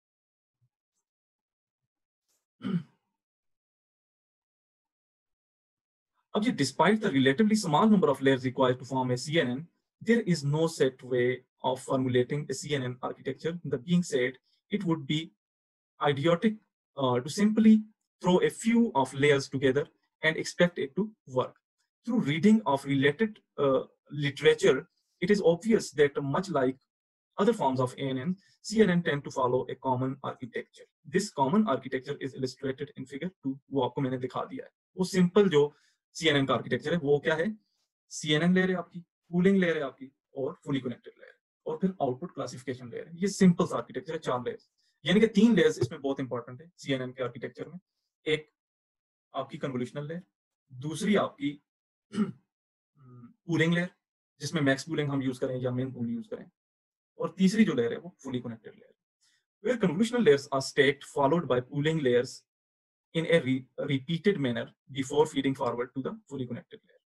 अब ये despite the relatively small number of layers required to form a C N N, there is no set way of formulating a C N N architecture. That being said, it would be idiotic uh, to simply throw a few of layers together and expect it to work. Through reading of related uh, literature, it is obvious that much like other forms of A N N, C N N tend to follow a common architecture. This common architecture is illustrated in figure two. वो आपको मैंने दिखा दिया है। वो सिंपल जो C N N का आर्किटेक्चर है वो क्या है? C N N लेयर है आपकी, पूलिंग लेयर है आपकी, और फुली कनेक्टेड लेयर, और फिर आउटपुट क्लासिफिकेशन लेयर है। ये सिंपल सा आर्किटेक्चर है, चार लेयर्स, यानी कि तीन लेयर्स इसमें बहुत इंपॉर्टेंट है C N N के आर्किटेक्चर में। एक आपकी कन्वोल्यूशनल लेयर, दूसरी आपकी पूलिंग लेयर जिसमें मैक्स पूलिंग हम यूज करें या मेन पूल यूज करें, और तीसरी जो लेयर है वो fully connected layer, where convolutional layers are stacked followed by pooling layers in a re repeated manner before feeding forward to the fully connected layer.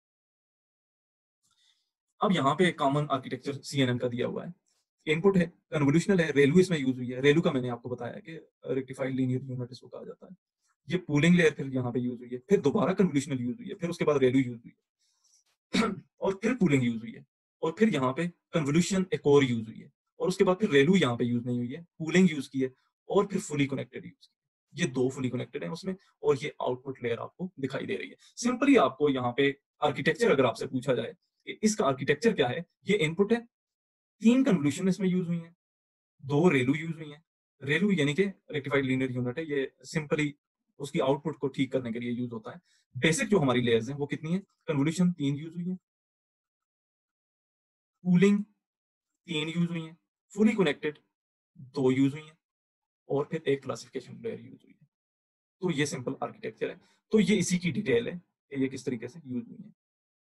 अब यहाँ पे common architecture C N N का दिया हुआ है, इनपुट है, कन्वोल्यूशनल है, रेलू इसमें यूज हुई है, रेलू का मैंने आपको बताया कि रेक्टिफाइड लीनियर यूनिट इसको कहा जाता है, ये पूलिंग लेयर फिर यहाँ पे यूज हुई है, फिर दोबारा कन्वोल्यूशनल यूज हुई है, फिर उसके बाद रेलू यूज हुई है और फिर पूलिंग यूज हुई है, और फिर यहाँ पे कन्वोल्यूशन एक और यूज हुई है, और उसके बाद फिर रेलू यहाँ पे यूज नहीं हुई है, पूलिंग यूज की है, और फिर फुली कनेक्टेड यूज की। ये दो फुली कनेक्टेड है उसमें, और ये आउटपुट लेयर आपको दिखाई दे रही है। सिंपली आपको यहाँ पे आर्किटेक्चर अगर आपसे पूछा जाए कि इसका आर्किटेक्चर क्या है, ये इनपुट है, तीन कन्वोल्यूशन इसमें यूज हुई है, दो रेलू यूज हुई है, रेलू यानी कि रेक्टिफाइड लीनियर यूनिट है, ये सिंपली उसकी आउटपुट को ठीक करने के लिए यूज होता है। बेसिक जो हमारी लेयर्स हैं वो कितनी है, कन्वोल्यूशन तीन यूज हुई है, पूलिंग तीन यूज हुई है, फुली कनेक्टेड दो यूज हुई है, और फिर एक क्लासिफिकेशन लेयर यूज हुई है। तो ये सिंपल आर्किटेक्चर है, तो ये इसी की डिटेल है कि ये किस तरीके से यूज हुई है।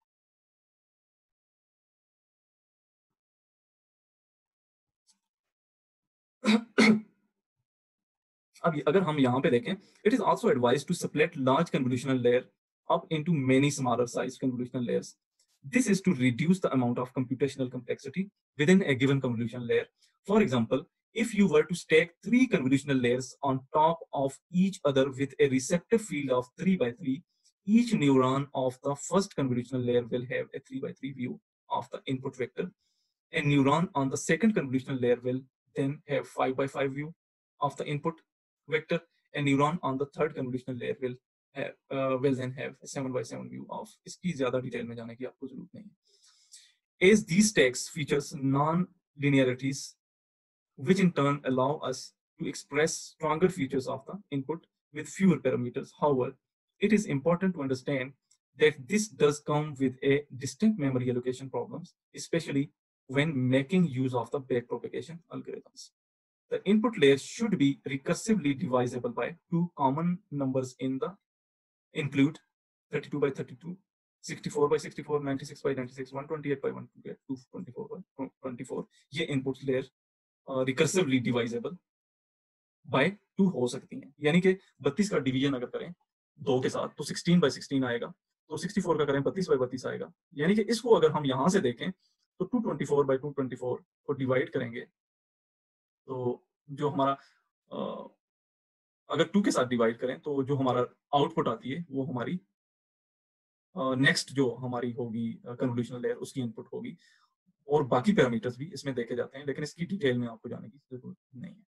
अब अगर हम यहाँ पे देखें, it is also advised to split large convolutional layer up into many smaller sized convolutional layers. This is to reduce the amount of computational complexity within a given convolution layer. For example, if you were to stack three convolutional layers on top of each other with a receptive field of three by three, each neuron of the first convolutional layer will have a three by three view of the input vector. A neuron on the second convolutional layer will then have five by five view of the input vector. A neuron on the third convolutional layer will have, uh, will then have a seven by seven view of, इसकी ज़्यादा डिटेल में जाने की आपको जरूरत नहीं है। As these stacks features non-linearities, which in turn allow us to express stronger features of the input with fewer parameters. However, it is important to understand that this does come with a distinct memory allocation problems, especially when making use of the backpropagation algorithms. The input layer should be recursively divisible by two common numbers in the include thirty-two by thirty-two, sixty-four by sixty-four, ninety-six by ninety-six, one twenty-eight by one twenty-eight, two twenty-four by twenty-four. ये input layer uh, recursively divisible by two हो सकती हैं, यानी कि बत्तीस का डिवीजन अगर करें दो के साथ तो सिक्सटीन by सिक्सटीन आएगा, तो सिक्सटी फोर का करें बत्तीस by बत्तीस आएगा, यानी कि इसको अगर हम यहाँ से देखें तो two twenty four by two twenty four को डिवाइड करेंगे तो जो हमारा आ, अगर टू के साथ डिवाइड करें तो जो हमारा आउटपुट आती है वो हमारी नेक्स्ट uh, जो हमारी होगी कन्वोल्यूशनल लेयर उसकी इनपुट होगी, और बाकी पैरामीटर्स भी इसमें देखे जाते हैं, लेकिन इसकी डिटेल में आपको जाने की जरूरत नहीं है।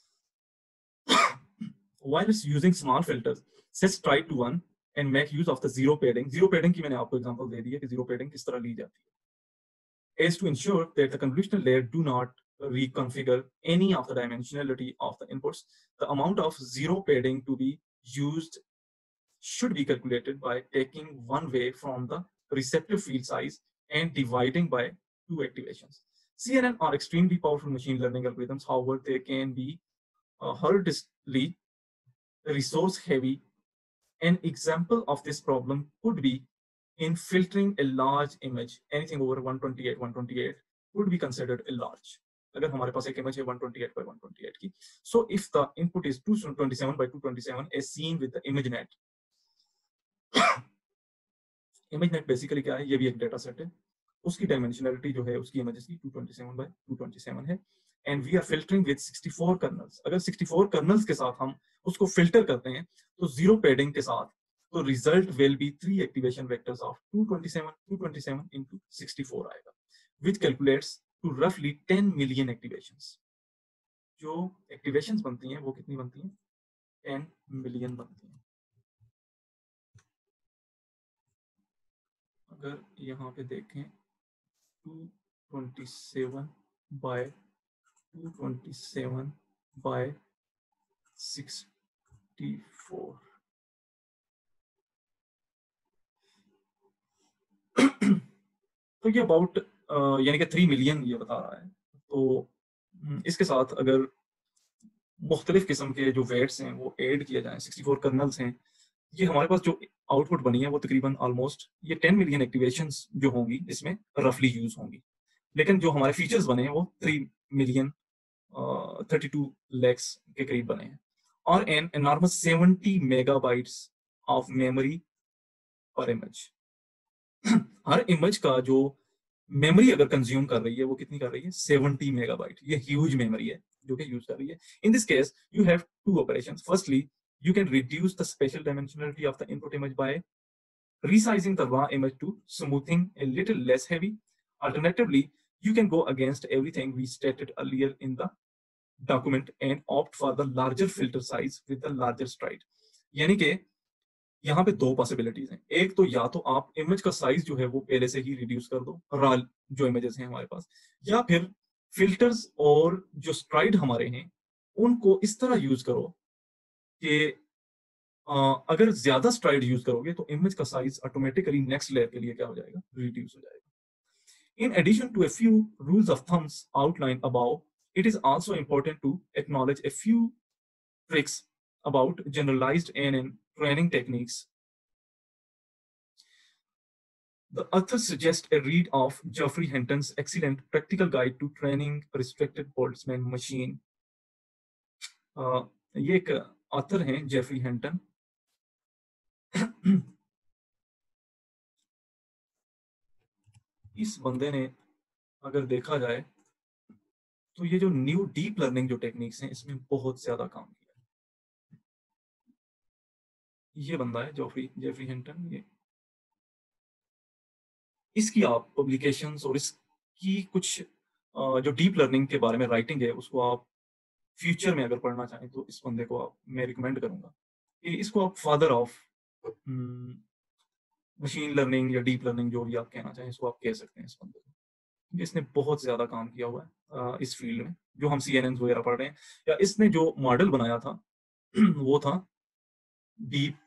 While using small filters, let's try to one and make use of the zero padding. Zero padding की मैंने आपको एग्जांपल दे दी है कि zero padding किस तरह ली जाती है, as to ensure that the convolutional layer do not reconfigure any of the dimensionality of the inputs. The amount of zero padding to be used should be calculated by taking one way from the receptive field size and dividing by two activations. C N N are extremely powerful machine learning algorithms. However, they can be uh, horrendously resource heavy. An example of this problem could be in filtering a large image. Anything over one twenty-eight, one twenty-eight would be considered a large. अगर हमारे पास एक image है one twenty-eight by one twenty-eight की, so if the input is two twenty-seven by two twenty-seven as seen with the ImageNet. ImageNet basically क्या है, ये भी एक डेटा सेट है, उसकी डायमेंशनलिटी जो है उसकी इमेजेस की two twenty seven by two twenty seven है, and we are filtering with sixty four kernels. अगर सिक्सटी फोर कर्नल्स के साथ हम उसको फिल्टर करते हैं तो जीरो पैडिंग के साथ तो result will be three activation vectors of two twenty seven two twenty seven into sixty four आएगा, which calculates to roughly ten million activations. जो एक्टिवेशंस बनती हैं वो कितनी बनती हैं, टेन मिलियन बनती हैं। अगर यहाँ पे देखें two twenty seven by two twenty seven by sixty four, तो ये अबाउट यानी कि थ्री मिलियन ये बता रहा है। तो इसके साथ अगर मुख्तलिफ किस्म के जो वेट्स हैं वो ऐड किए जाएं, सिक्सटी फोर कर्नल्स हैं, ये हमारे पास जो आउटपुट बनी है वो तकरीबन ऑलमोस्ट ये टेन मिलियन एक्टिवेशंस जो होंगी इसमें रफली यूज होंगी, लेकिन जो हमारे फीचर्स बने हैं वो three million thirty two lakhs के करीब बने हैं, और an enormous seventy megabytes of memory पर इमेज। हर इमेज का जो मेमोरी अगर कंज्यूम कर रही है वो कितनी कर रही है, सेवेंटी मेगाबाइट। ये ह्यूज मेमोरी है जो कि यूज कर रही है। In this case you have two operations. Firstly you can reduce the spatial dimensionality of the input image by resizing the raw image to smoothing a little less heavy. Alternatively, you can go against everything we stated earlier in the document and opt for the larger filter size with the larger stride. यानी कि यहाँ पे दो पॉसिबिलिटीज हैं। एक तो या तो आप इमेज का साइज जो है वो पहले से ही रिड्यूस कर दो, रॉ जो इमेजेस हैं हमारे पास, या फिर फिल्टर्स और जो स्ट्राइड हमारे हैं उनको इस तरह यूज करो कि अगर ज्यादा स्ट्राइड यूज करोगे तो इमेज का साइज ऑटोमेटिकली नेक्स्ट लेयर के लिए क्या हो जाएगा, रिड्यूस हो जाएगा। In addition to a few rules of thumbs outline about, it is also important to acknowledge a few tricks about generalized A N N training techniques. The author suggests a read of Geoffrey Hinton's excellent practical guide to training restricted Boltzmann machine. Uh, ये एक author हैं जेफरी हिंटन। इस बंदे ने अगर देखा जाए तो ये जो न्यू डीप लर्निंग जो टेक्निक्स हैं इसमें बहुत ज्यादा काम किया। ये बंदा है जेफरी जेफरी हिंटन। ये इसकी आप पब्लिकेशंस और इसकी कुछ जो डीप लर्निंग के बारे में राइटिंग है उसको आप फ्यूचर में अगर पढ़ना चाहें तो इस बंदे को आप मैं रिकमेंड करूंगा कि इसको आप फादर ऑफ मशीन लर्निंग या डीप लर्निंग जो भी आप कहना चाहें इसको आप कह सकते हैं इस बंदे को। इसने बहुत ज्यादा काम किया हुआ है इस फील्ड में, जो हम सी एन एन वगैरह पढ़ रहे हैं। या इसने जो मॉडल बनाया था वो था डीप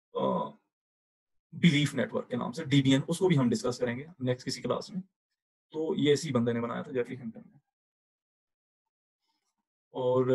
बिलीफ नेटवर्क के नाम से, डी बी एन। उसको भी हम डिस्कस करेंगे नेक्स्ट किसी क्लास में। तो ये इसी बंदे ने बनाया था, जेफरी हिंटन ने। और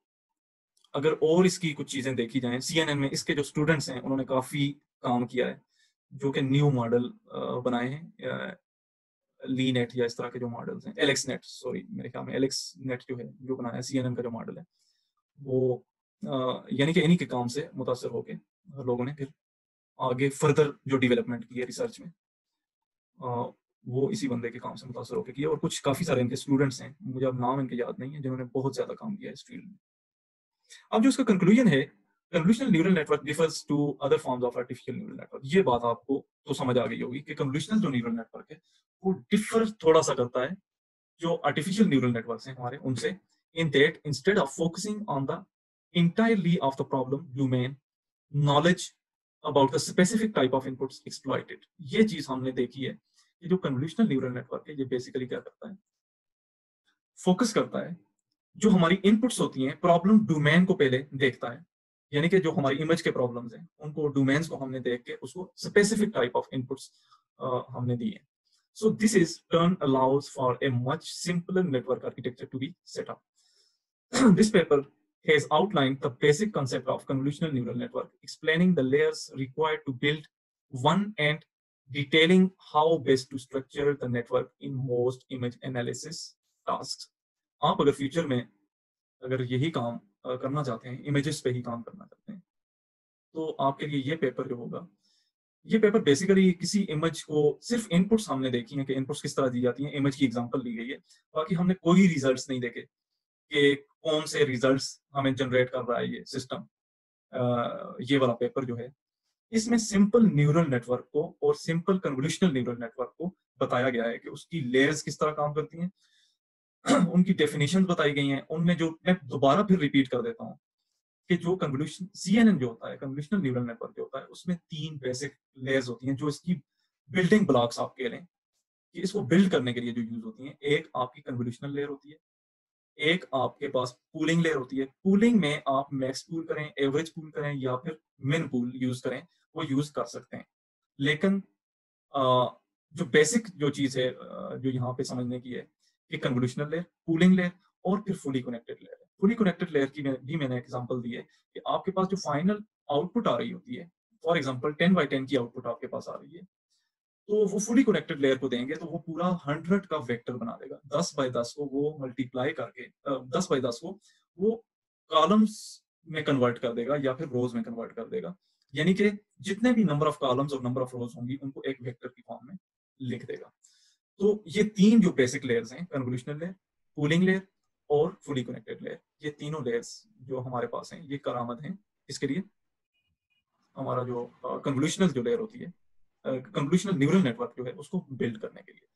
अगर और इसकी कुछ चीजें देखी जाएं, सी एन एन में इसके जो स्टूडेंट्स हैं उन्होंने काफी काम किया है, जो कि न्यू मॉडल बनाए हैं, ली नेट या इस तरह के जो मॉडल्स हैं, एलेक्स नेट, सॉरी मेरे ख्याल में एलेक्स नेट जो है जो बनाया है सी एन एन का जो मॉडल है वो, यानी कि इन्हीं के काम से मुतासर होके लोगों ने फिर आगे फर्दर जो डेवलपमेंट की है रिसर्च में आ, वो इसी बंदे के काम से मुतासर होकर किया। और कुछ काफी सारे इनके स्टूडेंट्स हैं, मुझे अब नाम इनके याद नहीं है, जिन्होंने बहुत ज्यादा काम किया है इस फील्ड में। अब जो इसका कंक्लूजन है, convolutional neural network differs to other forms of artificial neural network. ये बात आपको तो समझ आ गई होगी कि कन्वोल्यूशनल जो न्यूरल नेटवर्क है वो डिफर थोड़ा सा करता है जो आर्टिफिशियल न्यूरल नेटवर्क्स हैं हमारे उनसे, in that instead of focusing on the entirely of the problem domain, knowledge about the specific type of inputs exploited। ये चीज हमने देखी है कि जो कन्वोल्यूशनल न्यूरल नेटवर्क है ये बेसिकली क्या करता है, फोकस करता है जो हमारी इनपुट्स होती हैं प्रॉब्लम डोमेन को पहले देखता है, यानी कि जो हमारी इमेज के प्रॉब्लम्स हैं उनको डोमेन्स को हमने देख के उसको स्पेसिफिक टाइप ऑफ इनपुट्स हमने दिए। So this is turn allows for a much simpler network architecture to be set up. This paper has outlined the basic concept of convolutional neural network, explaining the layers required to build one and detailing how best to structure the network in most image analysis tasks। आप अगर फ्यूचर में अगर यही काम करना चाहते हैं, इमेजेस पे ही काम करना चाहते हैं, तो आपके लिए ये पेपर जो होगा, ये पेपर बेसिकली किसी इमेज को सिर्फ इनपुट्स हमने देखी हैं कि इनपुट्स किस तरह दी जाती हैं, इमेज की एग्जांपल ली गई है, बाकी हमने कोई रिजल्ट्स नहीं देखे कि कौन से रिजल्ट्स हमें जनरेट कर रहा है ये सिस्टम। ये वाला पेपर जो है इसमें सिंपल न्यूरल नेटवर्क को और सिंपल कन्वोल्यूशनल न्यूरल नेटवर्क को बताया गया है कि उसकी लेयर्स किस तरह काम करती हैं, उनकी डेफिनेशन बताई गई हैं। उनमें जो, मैं दोबारा फिर रिपीट कर देता हूँ कि जो कन्वोल्यूशन सी एन एन जो होता है, कन्वोल्यूशनल न्यूरल नेटवर्क जो होता है, उसमें तीन बेसिक लेयर्स होती हैं जो इसकी बिल्डिंग ब्लॉक्स आप कह लें कि इसको बिल्ड करने के लिए जो यूज होती हैं। एक आपकी कन्वोल्यूशनल लेयर होती है, एक आपके पास पूलिंग लेयर होती है। पूलिंग में आप मैक्स पूल करें, एवरेज पूल करें या फिर मिन पूल यूज करें, वो यूज कर सकते हैं। लेकिन जो बेसिक जो चीज है जो यहाँ पे समझने की है कि कन्वोल्यूशनल लेयर, पूलिंग लेयर और फिर फुली कनेक्टेड लेयर है। फुली कनेक्टेड लेयर की भी मैंने एग्जांपल दी है कि आपके पास जो फाइनल आउटपुट आ रही होती है, for example ten by ten की आउटपुट आपके पास आ रही है, तो वो फुली कनेक्टेड लेयर को देंगे तो वो पूरा हंड्रेड का वेक्टर बना देगा। दस बाय दस को वो मल्टीप्लाई करके दस बाय दस को वो कॉलम्स में कन्वर्ट कर देगा या फिर रोज में कन्वर्ट कर देगा। यानी कि जितने भी नंबर ऑफ कॉलम्स और नंबर ऑफ रोज होंगी उनको एक वेक्टर की फॉर्म में लिख देगा। तो ये तीन जो बेसिक लेयर्स हैं, कन्वोल्यूशनल लेयर, पूलिंग लेयर और फुली कनेक्टेड लेयर, ये तीनों लेयर्स जो हमारे पास हैं ये करामद हैं इसके लिए। हमारा जो कन्वोल्यूशनल जो लेयर होती है, कन्वोल्यूशनल न्यूरल नेटवर्क जो है उसको बिल्ड करने के लिए।